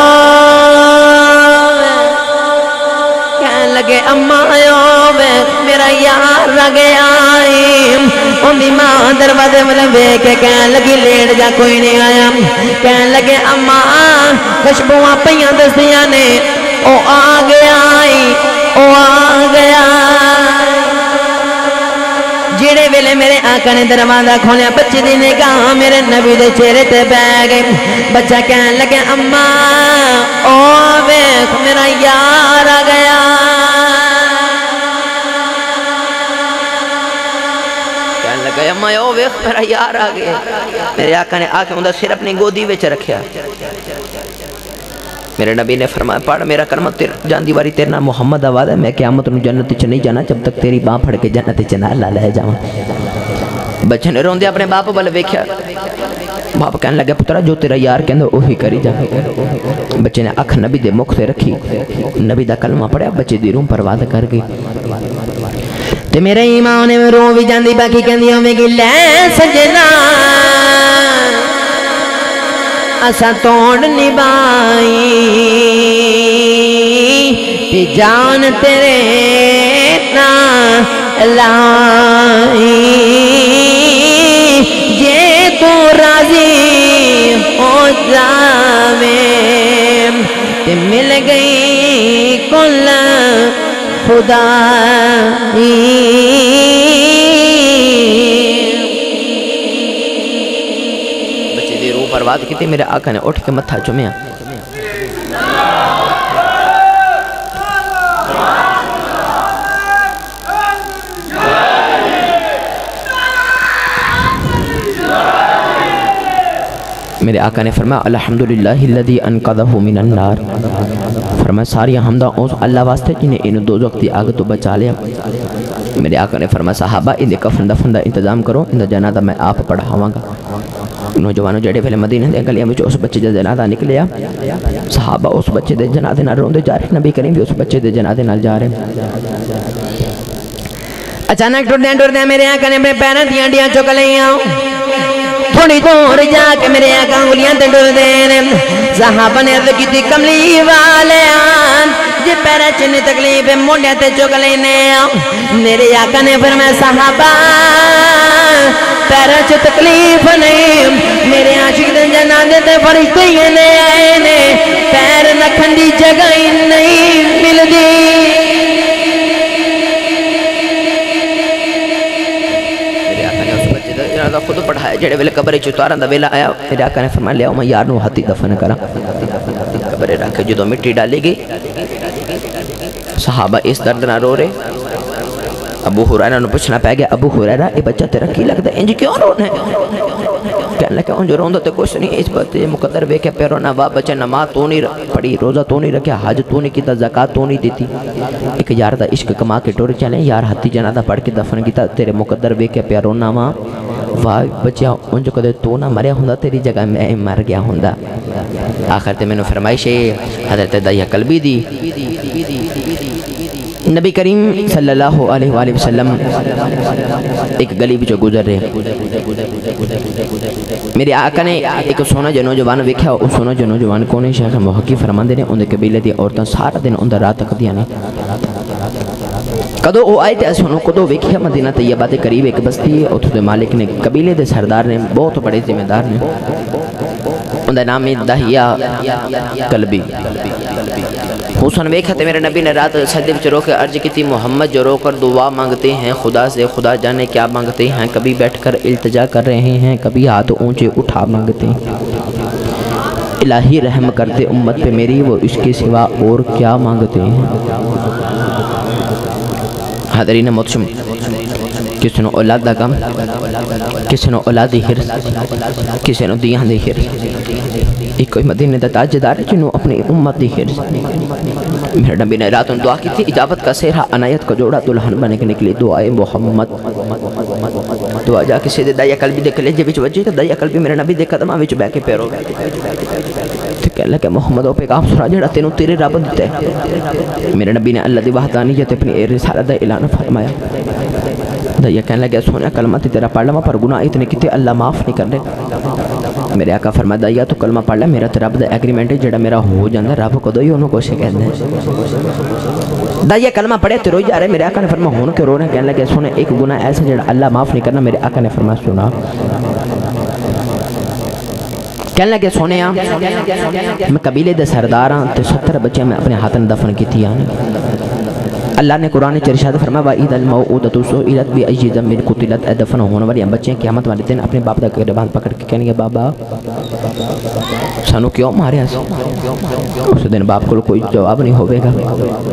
کہن لگے اماں آئے میرا یار رگے آئی ان دی ماں دروازے میں بے کے کہن لگی لیٹ جا کوئی نہیں آیا کہن لگے اماں خوشبوہاں پہیاں دستیاں نے او آ گیا آئی او آ گیا جڑے ویلے میرے آقا نے دروازہ کھولیا بچے دی نگاہ میرے نبی دے چہرے تے بے گئے بچہ کہن لگے اماں او ویکھ میرا یار آ گیا کہن لگے اماں او ویکھ میرا یار آ گیا میرے آقا نے آ کے اندر سر اپنی گودی وچ رکھیا میرے نبی نے فرمایا پڑھ میرا کلمہ جاندی واری تیرنا محمد آواز ہے میں قیامت نو جنت چ نہیں جانا جب تک تیری باں پھڑ کے جنت چ نہ لے جاواں بچے نے روندے اپنے باپ ول ویکھیا باپ کہنے لگا پترا جو تیرا یار کہندا اوہی کری جا بچے نے اکھ نبی دے مکھ تے رکھی نبی دا کلمہ پڑھیا بچے دی روح پرواز کر گئی تے میرے ایمان نے روح وی جاندی باقی کہندی ہوے گی لے سجنا اسا توڑ نبائی تے جان تیرے نا لائی جے تو راضی ہو جاوے تے مل گئی کل خدائی پرواز کی تھی میرے آقا نے اٹھ کے متھا چومیا میرے آقا نے فرمایا الحمدللہ الذی انقذہ من النار فرمایا ساری حمدہ اس اللہ واسطے جنہیں انہوں دوزخ دی آگ تو بچا لیا میرے آقا نے فرمایا صحابہ اندھے کفن دفن دا انتظام کرو اندھا جنازہ میں آپ پڑھاواں گا نوجوانوں جڑے پہلے مدینہ دے گلیاں میں جو اس بچے دے جنازہ نکلیا صحابہ اس بچے دے جنازے نال روندے جا رہے نبی کریم بھی اس بچے دے جنازے نال جا رہے اچانک ٹوٹدے ٹوٹدے میرے آقا نے اپنے پیراں دیاں ہڈیاں چک لیاں تھوڑی دور جا کے میرے آقا انگلیاں تے ٹردے نے صحابہ نے عرض کیتی کملی والے آن جے پیرا چنی تکلیف موڈیا تے چک لینے میرے آقا نے فرمایا صحابہ پیرا چ تکلیف نہیں میرے عاشق دے جنازے تے فرشتے ہی نے آئے نے پیر رکھن دی جگہ ہی نہیں ملدی میرے آقا نے اس بچے دا جنازہ خود پڑھایا جڑے ویلے قبر چ اتارن دا ویلا آیا میرے آقا نے فرمایا لے آؤ میں یار نو ہاتھی دفن کراں قبر رکھ کے جدوں مٹی ڈالی گئی صحابہ اس درد نہ رو رہے ابو حریرہ نے پوچھنا پہ گیا ابو حریرہ اے بچہ تیرا کی لگتا ہے انج کیوں رونا ہے کہنے لگا انج روندہ تے کچھ نہیں اس بات یہ مقدر بے کہ پیرو نہ وا بچہ نماز تو نہیں پڑھی روزہ تو نہیں رکھیا حج تو نہیں کیتا زکاة تو نہیں دیتی ایک یار دا عشق کما کے ٹور چلیں یار ہاتھی جنازہ پڑھ کے دفن کیتا تیرے مقدر بے کہ پیرو نہ وا واہ بچہ انج کدے تو نہ مریا ہوندا تیری جگہ میں مر گیا ہوندا آخر تے میں نے فرمائش ہے حضرت دایہ قلبی دی نبی کریم صلی اللہ علیہ وآلہ وسلم ایک گلی بچو گزر رہے، میرے آقا نے ایک سونا جو نوجوان ویکھیا، اس سونا جو نوجوان کونے شیخ محقی فرماندے نے اندے قبیلے دی عورتاں سارا دن اندر رات تک دیا نے کدو او آئے تے سنو کدو ویکھیا مدینہ طیبہ دے قریب ایک بستی ہے، اتھو دے مالک نے قبیلے دے سردار نے بہت بڑے ذمہ دار نے، اندر نام ہے دہیہ کلبی۔ حسن ویکھا تے میرے نبی نے رات سجدے وچ رو کے عرض کی تھی، محمد جو رو کر دعا مانگتے ہیں خدا سے، خدا جانے کیا مانگتے ہیں، کبھی بیٹھ کر التجا کر رہے ہیں، کبھی ہاتھ اونچے اٹھا مانگتے ہیں، الہی رحم کرتے امت پہ میری، وہ اس کے سوا اور کیا مانگتے ہیں۔ حاضرین محترم، کسی نے اولاد دا غم، کسی نے اولاد دی حرص، کسی نے دیاں دی حرص، ایک کوئی مدینہ دا تاجدار ہے جنہوں اپنی امت دی حرص۔ میرے نبی نے راتوں دعا کی تھی، اجابت کا سہرہ عنایت کا جوڑا دلہن بنے کے نکلی، دعائے محمد دعا جا کے سیدھے دائیا قلبی دے کلیجے وچ وجی تے دائیا قلبی میرے نبی دے قدمہ وچ بے کے پیرو تے کہہ لگا محمد او پیغام سنا جڑا تینوں تیرے رب دیتے ہیں۔ میرے نبی نے اللہ دی وحدانیت اپنی اے رسالت دا اعلان فرمایا۔ دائیا کہنے لگا سونے کلمہ تے تیرا پڑھ لما پر گناہ اتنے کتے اللہ معاف نہیں کر رہے۔ میرے آقا فرمایا دائیا تو کلمہ پڑھ لے، میرا تے رب دا ایگریمنٹ ہے جڑا میرا ہو جاندہ، رب کو دوئی انہوں کو سے کہنے ہیں۔ دائیا کلمہ پڑھے تے روئی جا رہے، میرے آقا نے فرمایا ہون کے رو رہے، کہنے لگا سونے ایک گناہ ایسا جڑا اللہ معاف نہیں کرنا، میرے آقا نے فرمایا سنا۔ کہنے لگے سونے آم میں قبیلے دے سرداراں تے ستر بچے میں اپنے ہاتھن دفن کی تھی آنے۔ اللہ نے قرآن چرشاد فرمایا وَإِذَا الْمَوْعُودَةُ سُئِلَتْ بِأَيِّ ذَنبٍ قُتِلَتْ، اے دفن ہونے والی بچے قیامت والے دن اپنے باپ دا گریبان پکڑ کے کہنے گے بابا سانو کیوں ماریا سی؟ اس دن باپ کو کوئی جواب نہیں ہوئے گا۔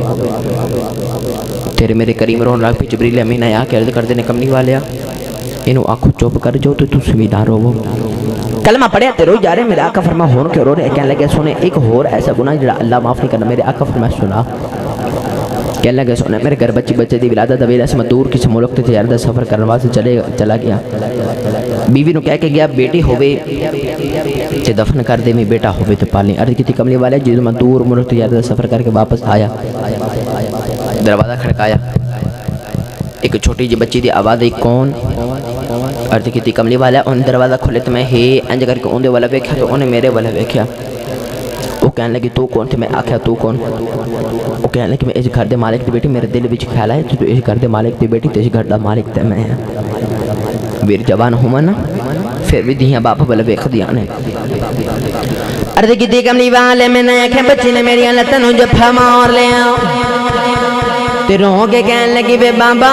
تیرے میرے کریم رون راگ پہ جبریل امین آیا کہ عرض کر دینے کمنی والیا انہوں آنکھوں چوپ کر جو تو تو سمیدار ہو۔ کلمہ پڑھے تے روئی جا رہے، میرے آقا فرما ہون کے رو رہے، کہنے لگے سونے ایک ہور ایسا گناہ جڑا اللہ معاف نہیں کرنا، میرے آقا فرما سنا۔ کہنے لگے سونے میرے گھر بچی بچے دی ولادت دویلہ سے میں دور کسی ملک تے تجارت سفر کرنوا سے چلے چلا گیا، بیوی نو کہہ کے گیا بیٹی ہوئے تے دفن کر دے میں بیٹا ہوئے تے پالیں۔ عرض کی تھی کملی والے جیدو میں دور ملک تجارت سفر کر کے واپس آیا، دروازہ کھڑکایا، ایک چھوٹی جی بچی دی آواز ایک کون؟ عرض کی تھی کملی والا ان دروازہ کھلے تو میں ہے انج کر کے اندے والا بیکھا تو انہیں میرے والا بیکھا۔ وہ کہنے لگی تو کون تھے؟ میں آکھیا تو کون؟ وہ کہنے لگی میں اس گھر دے مالک دی بیٹی، میرے دل بچ خیال ہے تو اس گھر دے مالک دی بیٹی تو اس گھر دا مالک تے میں ہیں۔ ویر جوان ہوں نا پھر بھی دیاں باپ والا بیکھ دیا نے۔ عرض کی تھی کملی والے میں نے آکھے بچی نے میری لتنوں جفا مار لیا، تے رو کے کہنے لگی بے بابا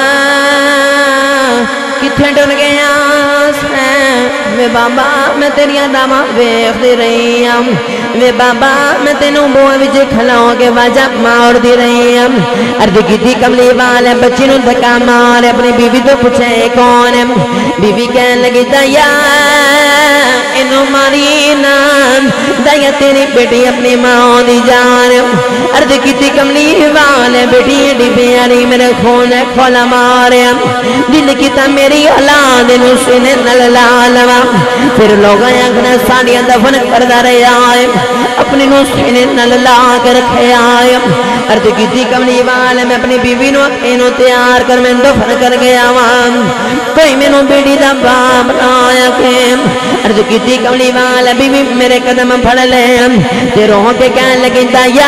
کتھے ڈر گیا سیں، وے بابا میں تیری داما ویخ دی رہی ہم، وے بابا میں تینوں بوئے وچے کھلاؤں کے واجہ مار دی رہی ہم۔ عرض کی تھی کملی والے بچی نو دھکا مارے، اپنی بیوی تو پوچھے کون ہے؟ بیوی کہنے لگی دایا انہوں ماری نام، دایا تیری بیٹی اپنی ماں دی جان۔ عرض کی تھی کملی والے بیٹی ڈی پیاری میرے خون کھولا مارے، دل کی تا میری اولاد نو سینے نل لالوا، پھر لوگ آیا گھنے ساڑیاں دفن کردہ رہے آئے، اپنی نو سینے نل لا کر رکھے آئے۔ عرض کی تھی کملی والے میں اپنی بیوی نو اکینو تیار کر میں دفن کر گیا وام، کوئی میں نو بیٹی دا باپ آیا کہ عرض کی تھی کملی والے بیوی میرے قدم پھڑ لے، تے روح کے کہنے لگی دایا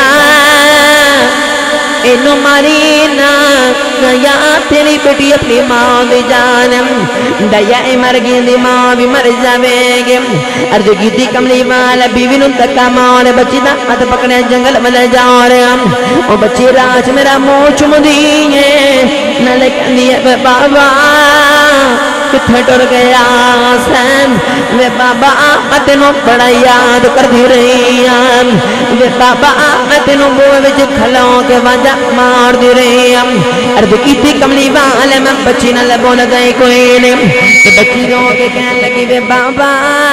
انہوں ماری نا دایا تیری بیٹی اپنی ماں دی جانم، دایا اے مر گئی دی ماں بھی مر جاوے گے۔ عرض کی تھی کملی والا بیوی نو تکا مارے، بچی دا ہاتھ پکڑے جنگل میں جا رہے ہم، او بچی راج میرا منہ چم دیئے نہ لیکن دیئے بابا کتھے ٹر گیا سین، وے بابا میں تینوں بڑا یاد کر دی رہی ہم، وے بابا میں تینوں بوئے وچ کھلاؤں کے واجہ مار دی رہی ہم۔ عرض کی تھی کملی والے میں بچی نہ لبوں لگئی کوئی نہیں، تو بچی رو کے کہنے لگی وے بابا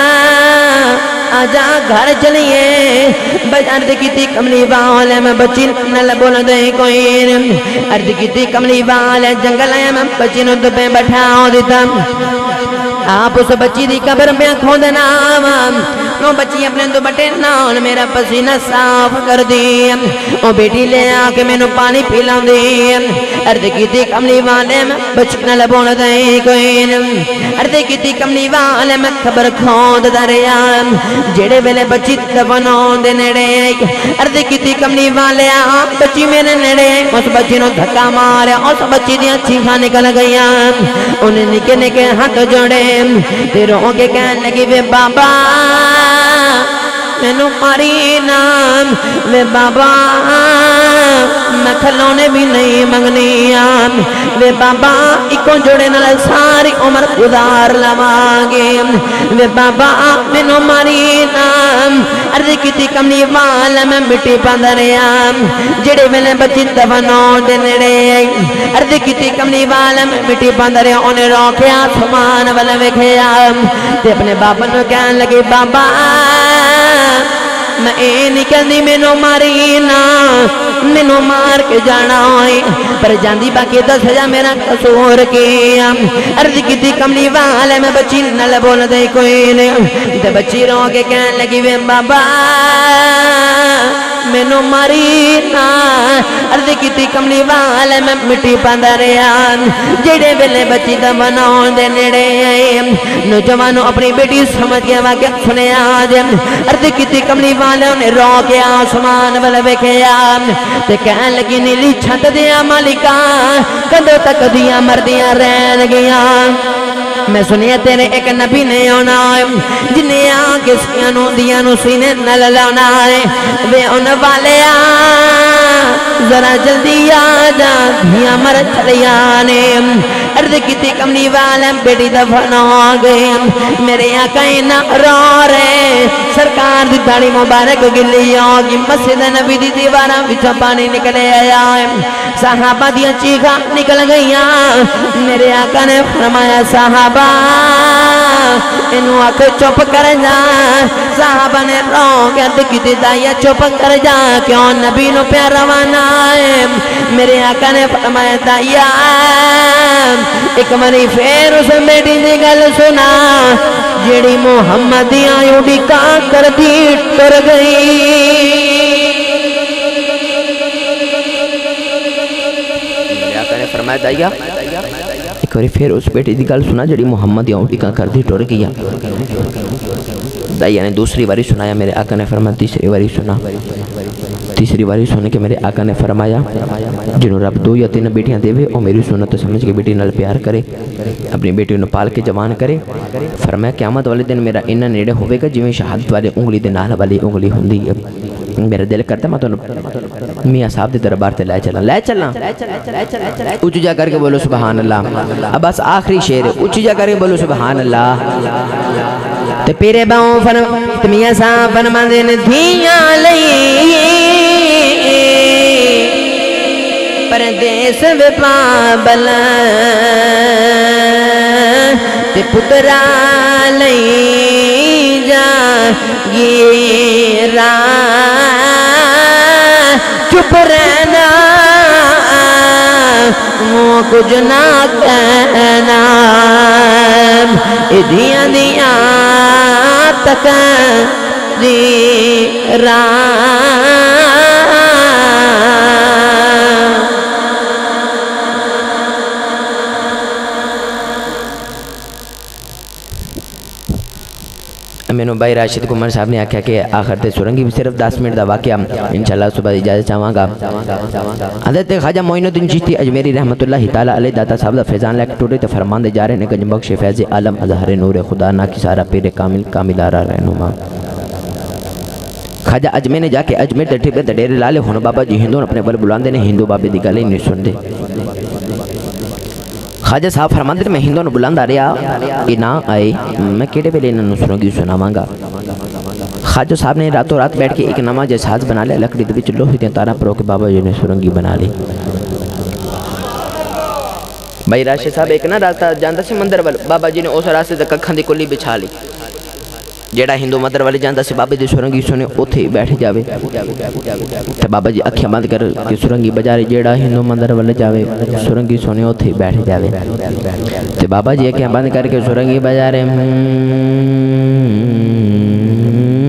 آجا گھر چلیے، عرض کی تھی کملی والے میں بچی نہ لبوں لگئی کوئی نہیں۔ عرض کی تھی کملی والے جنگل آیا میں بچی نو دبے بٹھاؤ دیتا، آپ اس بچی دی قبر پہ کھود نام او بچی اپنے دوپٹے نال میرا پسینہ صاف کر دی او بیٹی لے آ کے مینوں پانی پلا دی عرض کیتی کملی والے میں بچی نہ لبون دے کوئی عرض کیتی کملی والے میں خبر کھود دریا جڑے ویلے بچی دفناون دے نیڑے عرض کیتی کملی والے بچی میرے نیڑے اس بچی نو دھکا ماریا اس بچی دیاں چیخاں نکل گئیاں انہیں نکے نکے ہاتھ جوڑے تے رو کے کہنے لگی وے بابا مینوں ماری نام وے بابا میں کھلونے بھی نہیں منگنی آم وے بابا ایکوں جوڑے نال ساری عمر گزار لواں گے وے بابا مینوں ماری نام عرض کیتی کملی والا میں مٹی پاندریا جڑے ویلے بچی دفناون دے نیڑے عرض کیتی کملی والا میں مٹی پاندریا انہیں روکیا آسمان ول ویکھیا تے اپنے بابا نوں کہن لگی بابا میں اے نکلنی مینوں ماری نا مینوں مار کے جانا ہوئی پر جاندی باقی دس جا میرا قصور کیا عرض کیتی کملی والے میں بچی نل بول دے کوئی نہیں تے بچی رو کے کہن لگی وے بابا مینوں ماری نا عرض کیتی کملی والے میں مٹی پاندا رہیا جڑے ویلے بچی دفناون دے نیڑے نوجوانوں اپنی بیٹی سمجھ کے واقعہ سنیا عرض کیتی کملی والے نے رو کے آسمان ول ویکھیا تے کہن لگی نیلی چھت دیا مالکا کدوں تک دیاں مردیاں رہن گیاں میں سنیا تیرے ایک نبی نے آنا ہے جنہیں آنکھ سیاں نو دیاں نو سینے نل لانا ہے وے ان والے ذرا جلدی آ جا دھیاں مر چلیانے عرض کیتی کملی والے بیٹی دفن ہو گئے میرے آقا نہ رو رہے سرکار دی داڑھی مبارک گلی ہوگی مسجد نبی دی دیواراں وچوں پانی نکلے آیا ہے صحابہ دیاں چیخاں نکل گئیاں میرے آقا نے فرمایا صحابہ انہوں آکھو چپ کر جا صحابہ نے رو کے عرض کیتی دائیا چپ کر جا کیوں نبی نو پیار روانہ ہے میرے آقا نے فرمایا دائیا ایک منی پھر اس بیٹی دی گل سنا جیڑی محمدیاں یوڈی کا کر دی ٹر گئی میرے آقا نے فرمایا دائیا ایک باری پھر اس بیٹی دی گل سنا جڑی محمد یوں ٹکا کر دی ٹر گیا دائیا نے دوسری باری سنایا میرے آقا نے فرمایا تیسری باری سنا تیسری باری سنے کے میرے آقا نے فرمایا جنہوں رب دو یا تین بیٹیاں دے وے او میری سنت سمجھ کے بیٹی نال پیار کرے اپنی بیٹی نو پال کے جوان کرے فرمایا قیامت والے دن میرا انہاں نیڑے ہوئے گا جویں شہادت والے انگلی دے نال والی انگلی ہوندی ہے میرا دل کرتا میں تو میاں صاحب دے دربار تے لے چلا لے چلا اونچی جا کر کے بولو سبحان اللہ اب بس آخری شعر اونچی جا کر کے بولو سبحان اللہ تے پیرے باؤں فرم میاں صاحب فرماندے نے دھیاں لئی پردیس وپابل تے پترا لئی جا گیرا چپ رہنا وہ کچھ نہ کہنا دیاں دیاں تک دیرا مینوں بھائی راشد کمر صاحب نے آکھیا کہ آخر تے سرنگی صرف دس منٹ دا واقعہ انشاءاللہ صبح اجازت چاہواں گا حضرت خواجہ معین الدین چشتی اجمیری رحمت اللہ تعالی علیہ داتا صاحب دا فیضان لے کے ٹوٹے تے فرمان دے جا رہے نے گنج بخش فیض عالم اظہر نور خدا نا کی سارا پیر کامل کامل آرا رہنما خواجہ اجمیر نے جا کے اجمیر تے ٹھپے تے ڈیرے لالے ہن بابا جی ہندو اپنے بل بلاندے نے ہندو بابے دی گل ہی نہیں سن دے خواجہ صاحب فرماندے میں ہندو نو بلاندا رہیا اے نہ آئے میں کیڑے ویلے انہاں نو سرنگی سناواں گا خواجہ صاحب نے راتوں رات بیٹھ کے ایک نواں جے ساز بنا لیا لکڑی دے وچ لوہے دیاں تاراں پرو کے بابا جی نے سرنگی بنا لی بھائی راشد صاحب ایک نہ راستہ جاندا سی مندر وال بابا جی نے اس راستے تے ککھاں دی کلی بچھا لی جیڑا ہندو مندر والے جاندا سی بابے دی سرنگی سنے اوتھے بیٹھ جاوے تے بابا جی اکھیاں بند کر کے سرنگی بجا رہے جیڑا ہندو مندر والے جاوے سرنگی سنے اوتھے بیٹھ جاوے تے بابا جی اکھیاں بند کر کے سرنگی بجا رہے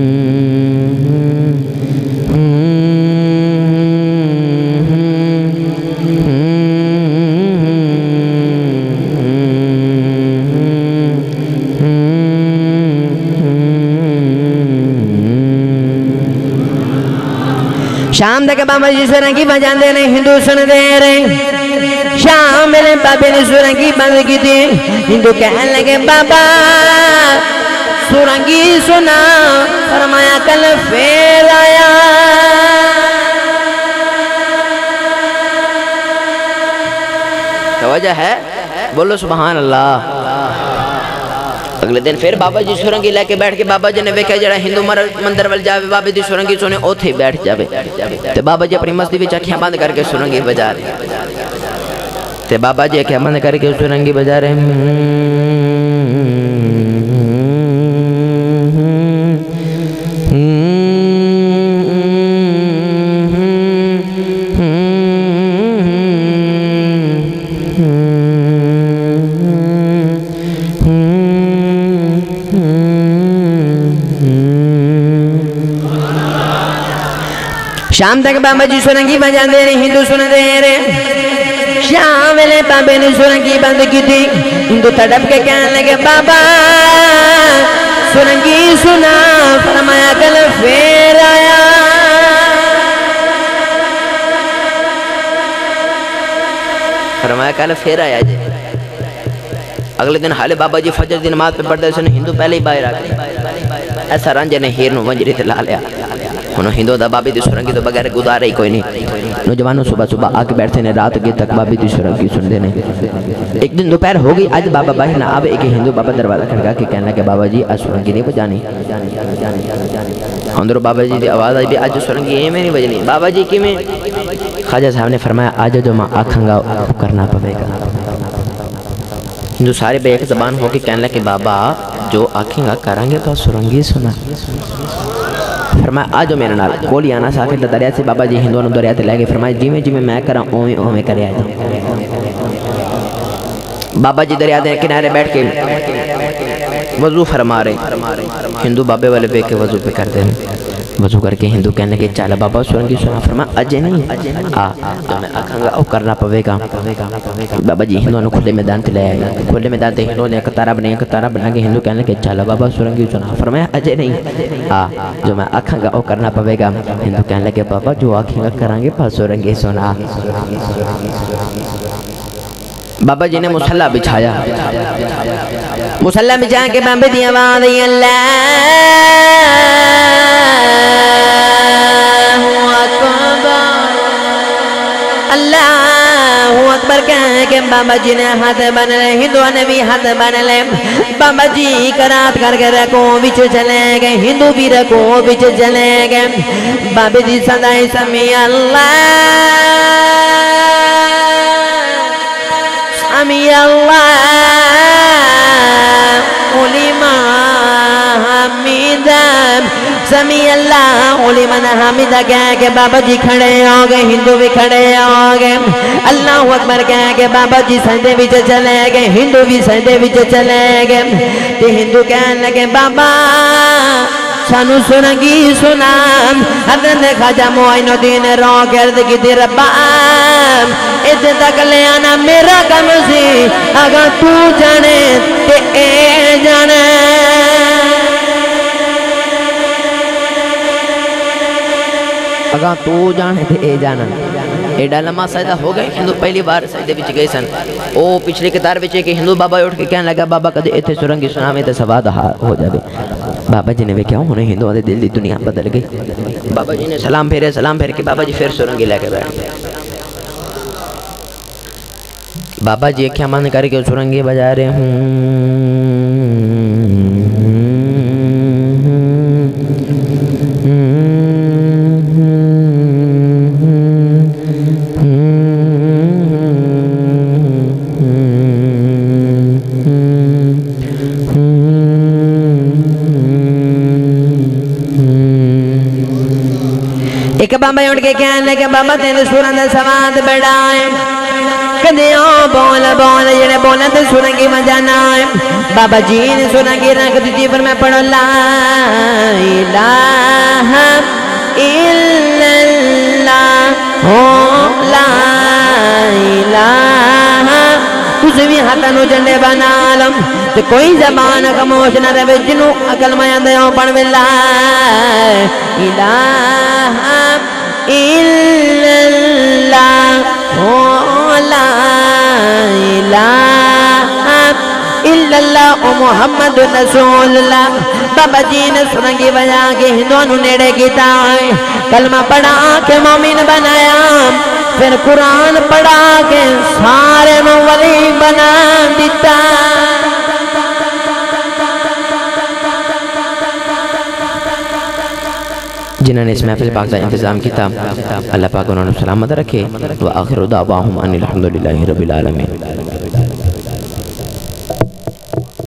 شام تک بابا جی سرنگی بجان دے رہے ہندو سن دے رہے شام میرے بابے نے سرنگی بند کی تھی ہندو کہنے لگے بابا سرنگی سنا فرمایا کل پھر آیا توجہ ہے بولو سبحان اللہ اگلے دن پھر بابا جی سرنگی لے کے بیٹھ کے بابا جی نے ویکھا جڑا ہندو مندر وال جاوے بابا جی سرنگی سنے اوتھے بیٹھ جاوے تے بابا جی اپنی مستی وچ اکھیاں بند کر کے سرنگی بجا رہے تے بابا جی اکھیاں بند کر کے سرنگی بجا رہے شام تک بابا جی سرنگی بجان دے رہے ہندو سن دے رہے شام ویلے بابے نے سرنگی بند کی تھی ہندو تڑپ کے کہنے لگے بابا سرنگی سنا فرمایا کل پھر آیا فرمایا کل پھر آیا جی اگلے دن حالے بابا جی فجر دی نماز پہ پڑھتے سن ہندو پہلے ہی باہر آگئے ایسا رنجے نے ہیر نو ونجری تے لا لیا انہوں ہندو دا بابی دی سرنگی تو بغیر گزارے ہی کوئی نہیں نوجوانوں صبح صبح آکے بیٹھتے ہیں رات کی تک بابی دی سرنگی سن دینے ایک دن دوپہر ہو گئی آج بابا باہر نہ آوے ایک ہندو بابا دروازہ کھڑکا کے کہنے لگے بابا جی آج سرنگی نہیں بجانی اندروں بابا جی دی آواز آئی بھی آج سرنگی یہ میں نہیں بجنی بابا جی کی میں خواجہ صاحب نے فرمایا آج جو ماں آکھاں گا کرنا پوے گا ہندو سارے بے ایک زبان ہو کے کہنے لگے بابا جو آکھیں گا کرانگے تو سرنگی سنا فرمایا آجو میرے نال کولی آنا ساکر دریا سے بابا جی ہندوانوں دریا تے لے گئے فرمایا جی میں جی میں میں کراں اویں اویں کرے آئے بابا جی دریا دے کنارے بیٹھ کے وضو فرما رہے ہندو بابے والے بے کے وضو پہ کر دیں وضو کر کے ہندو کہنے کے چالا بابا سرنگی سنا فرمایا اجے نہیں آ تو میں آکھاں گا او کرنا پوے گا بابا جی ہندوانوں کھلے میدان تے لے آئے کھلے میدان تے ہندو نے کتارہ بنے کتارہ بنا کے ہندو کہنے کے چالا بابا سرنگی سنا فرمایا اجے نہیں آ جو میں آکھاں گا او کرنا پوے گا ہندو کہنے لگے بابا جو آکھیں گا کرانگے پا سرنگی سنا بابا جی نے مسلح بچھایا مسلح بچھا کے بابے دی آواز اللہ اللہ اکبر کہہ کے بابا جی نے ہاتھ بن لے ہندو نے بھی ہاتھ بن لے بابا جی کرات کر کے رکھوں بچ چلے گئے ہندو بھی رکھوں بچ چلے گئے بابا جی صدائی سمی اللہ سمی اللہ علماء حمیدہ سمی اللہ علماء حمیدہ کہہ کے بابا جی کھڑے ہو گئے ہندو بھی کھڑے ہو گئے اللہ اکبر کہہ کے بابا جی سجدے وچ چلے گئے ہندو بھی سجدے وچ چلے گئے تے ہندو کہنے لگے بابا سانو سرنگی سنا حضرت خواجہ معین الدین رو گرد کی دی ربا اتنے تک لے آنا میرا کم سی اگر تو جانے تے اے جانے اگر تو جانے تے اے جانا ایڈا لمحہ سجدہ ہو گئے ہندو پہلی بار سجدے وچ گئے سن او پچھلے کتار وچ کہ ہندو بابا اٹھ کے کہنے لگا بابا کدے ایتھے سرنگی سنا میں تے سواد ہو جاوے بابا جی نے ویکھیا انہیں ہندو دے دل دی دنیا بدل گئی بابا جی نے سلام پھیرے سلام پھیر کے بابا جی پھر سرنگی لے کے بیٹھ گئے بابا جی کیا مان کر کے سرنگی بجا رہے ہوں ایک بابا اٹھ کے کہنے لگے بابا تیرے سورن دے سواد بڑھائے کدیوں بول بول جڑے بولن تے سرنگی بجانا ہے بابا جی نے سرنگی رکھ دی پر میں پڑھو لا الہ الا اللہ لا الہ تُسے بھی ہاتھانو جنڈے بنا لم تے کوئی زبان خاموش نہ رہے جنوں عقل میں اندے ہوں پڑھ لا الہ الا اللہ لا الہ الا اللہ محمد رسول اللہ۔ بابا جی نے سرنگی بجا کے ہندوانوں نیڑے کیتا ہے، کلمہ پڑھا کے مومن بنایا، پھر قرآن پڑھا کے سارے نو ولی بنا دیتا۔ جنہوں نے اس محفل پاک کا انتظام کیتا، اللہ پاک انہوں نے سلامت رکھے۔ وآخر دعواہم ان الحمدللہ رب العالمین۔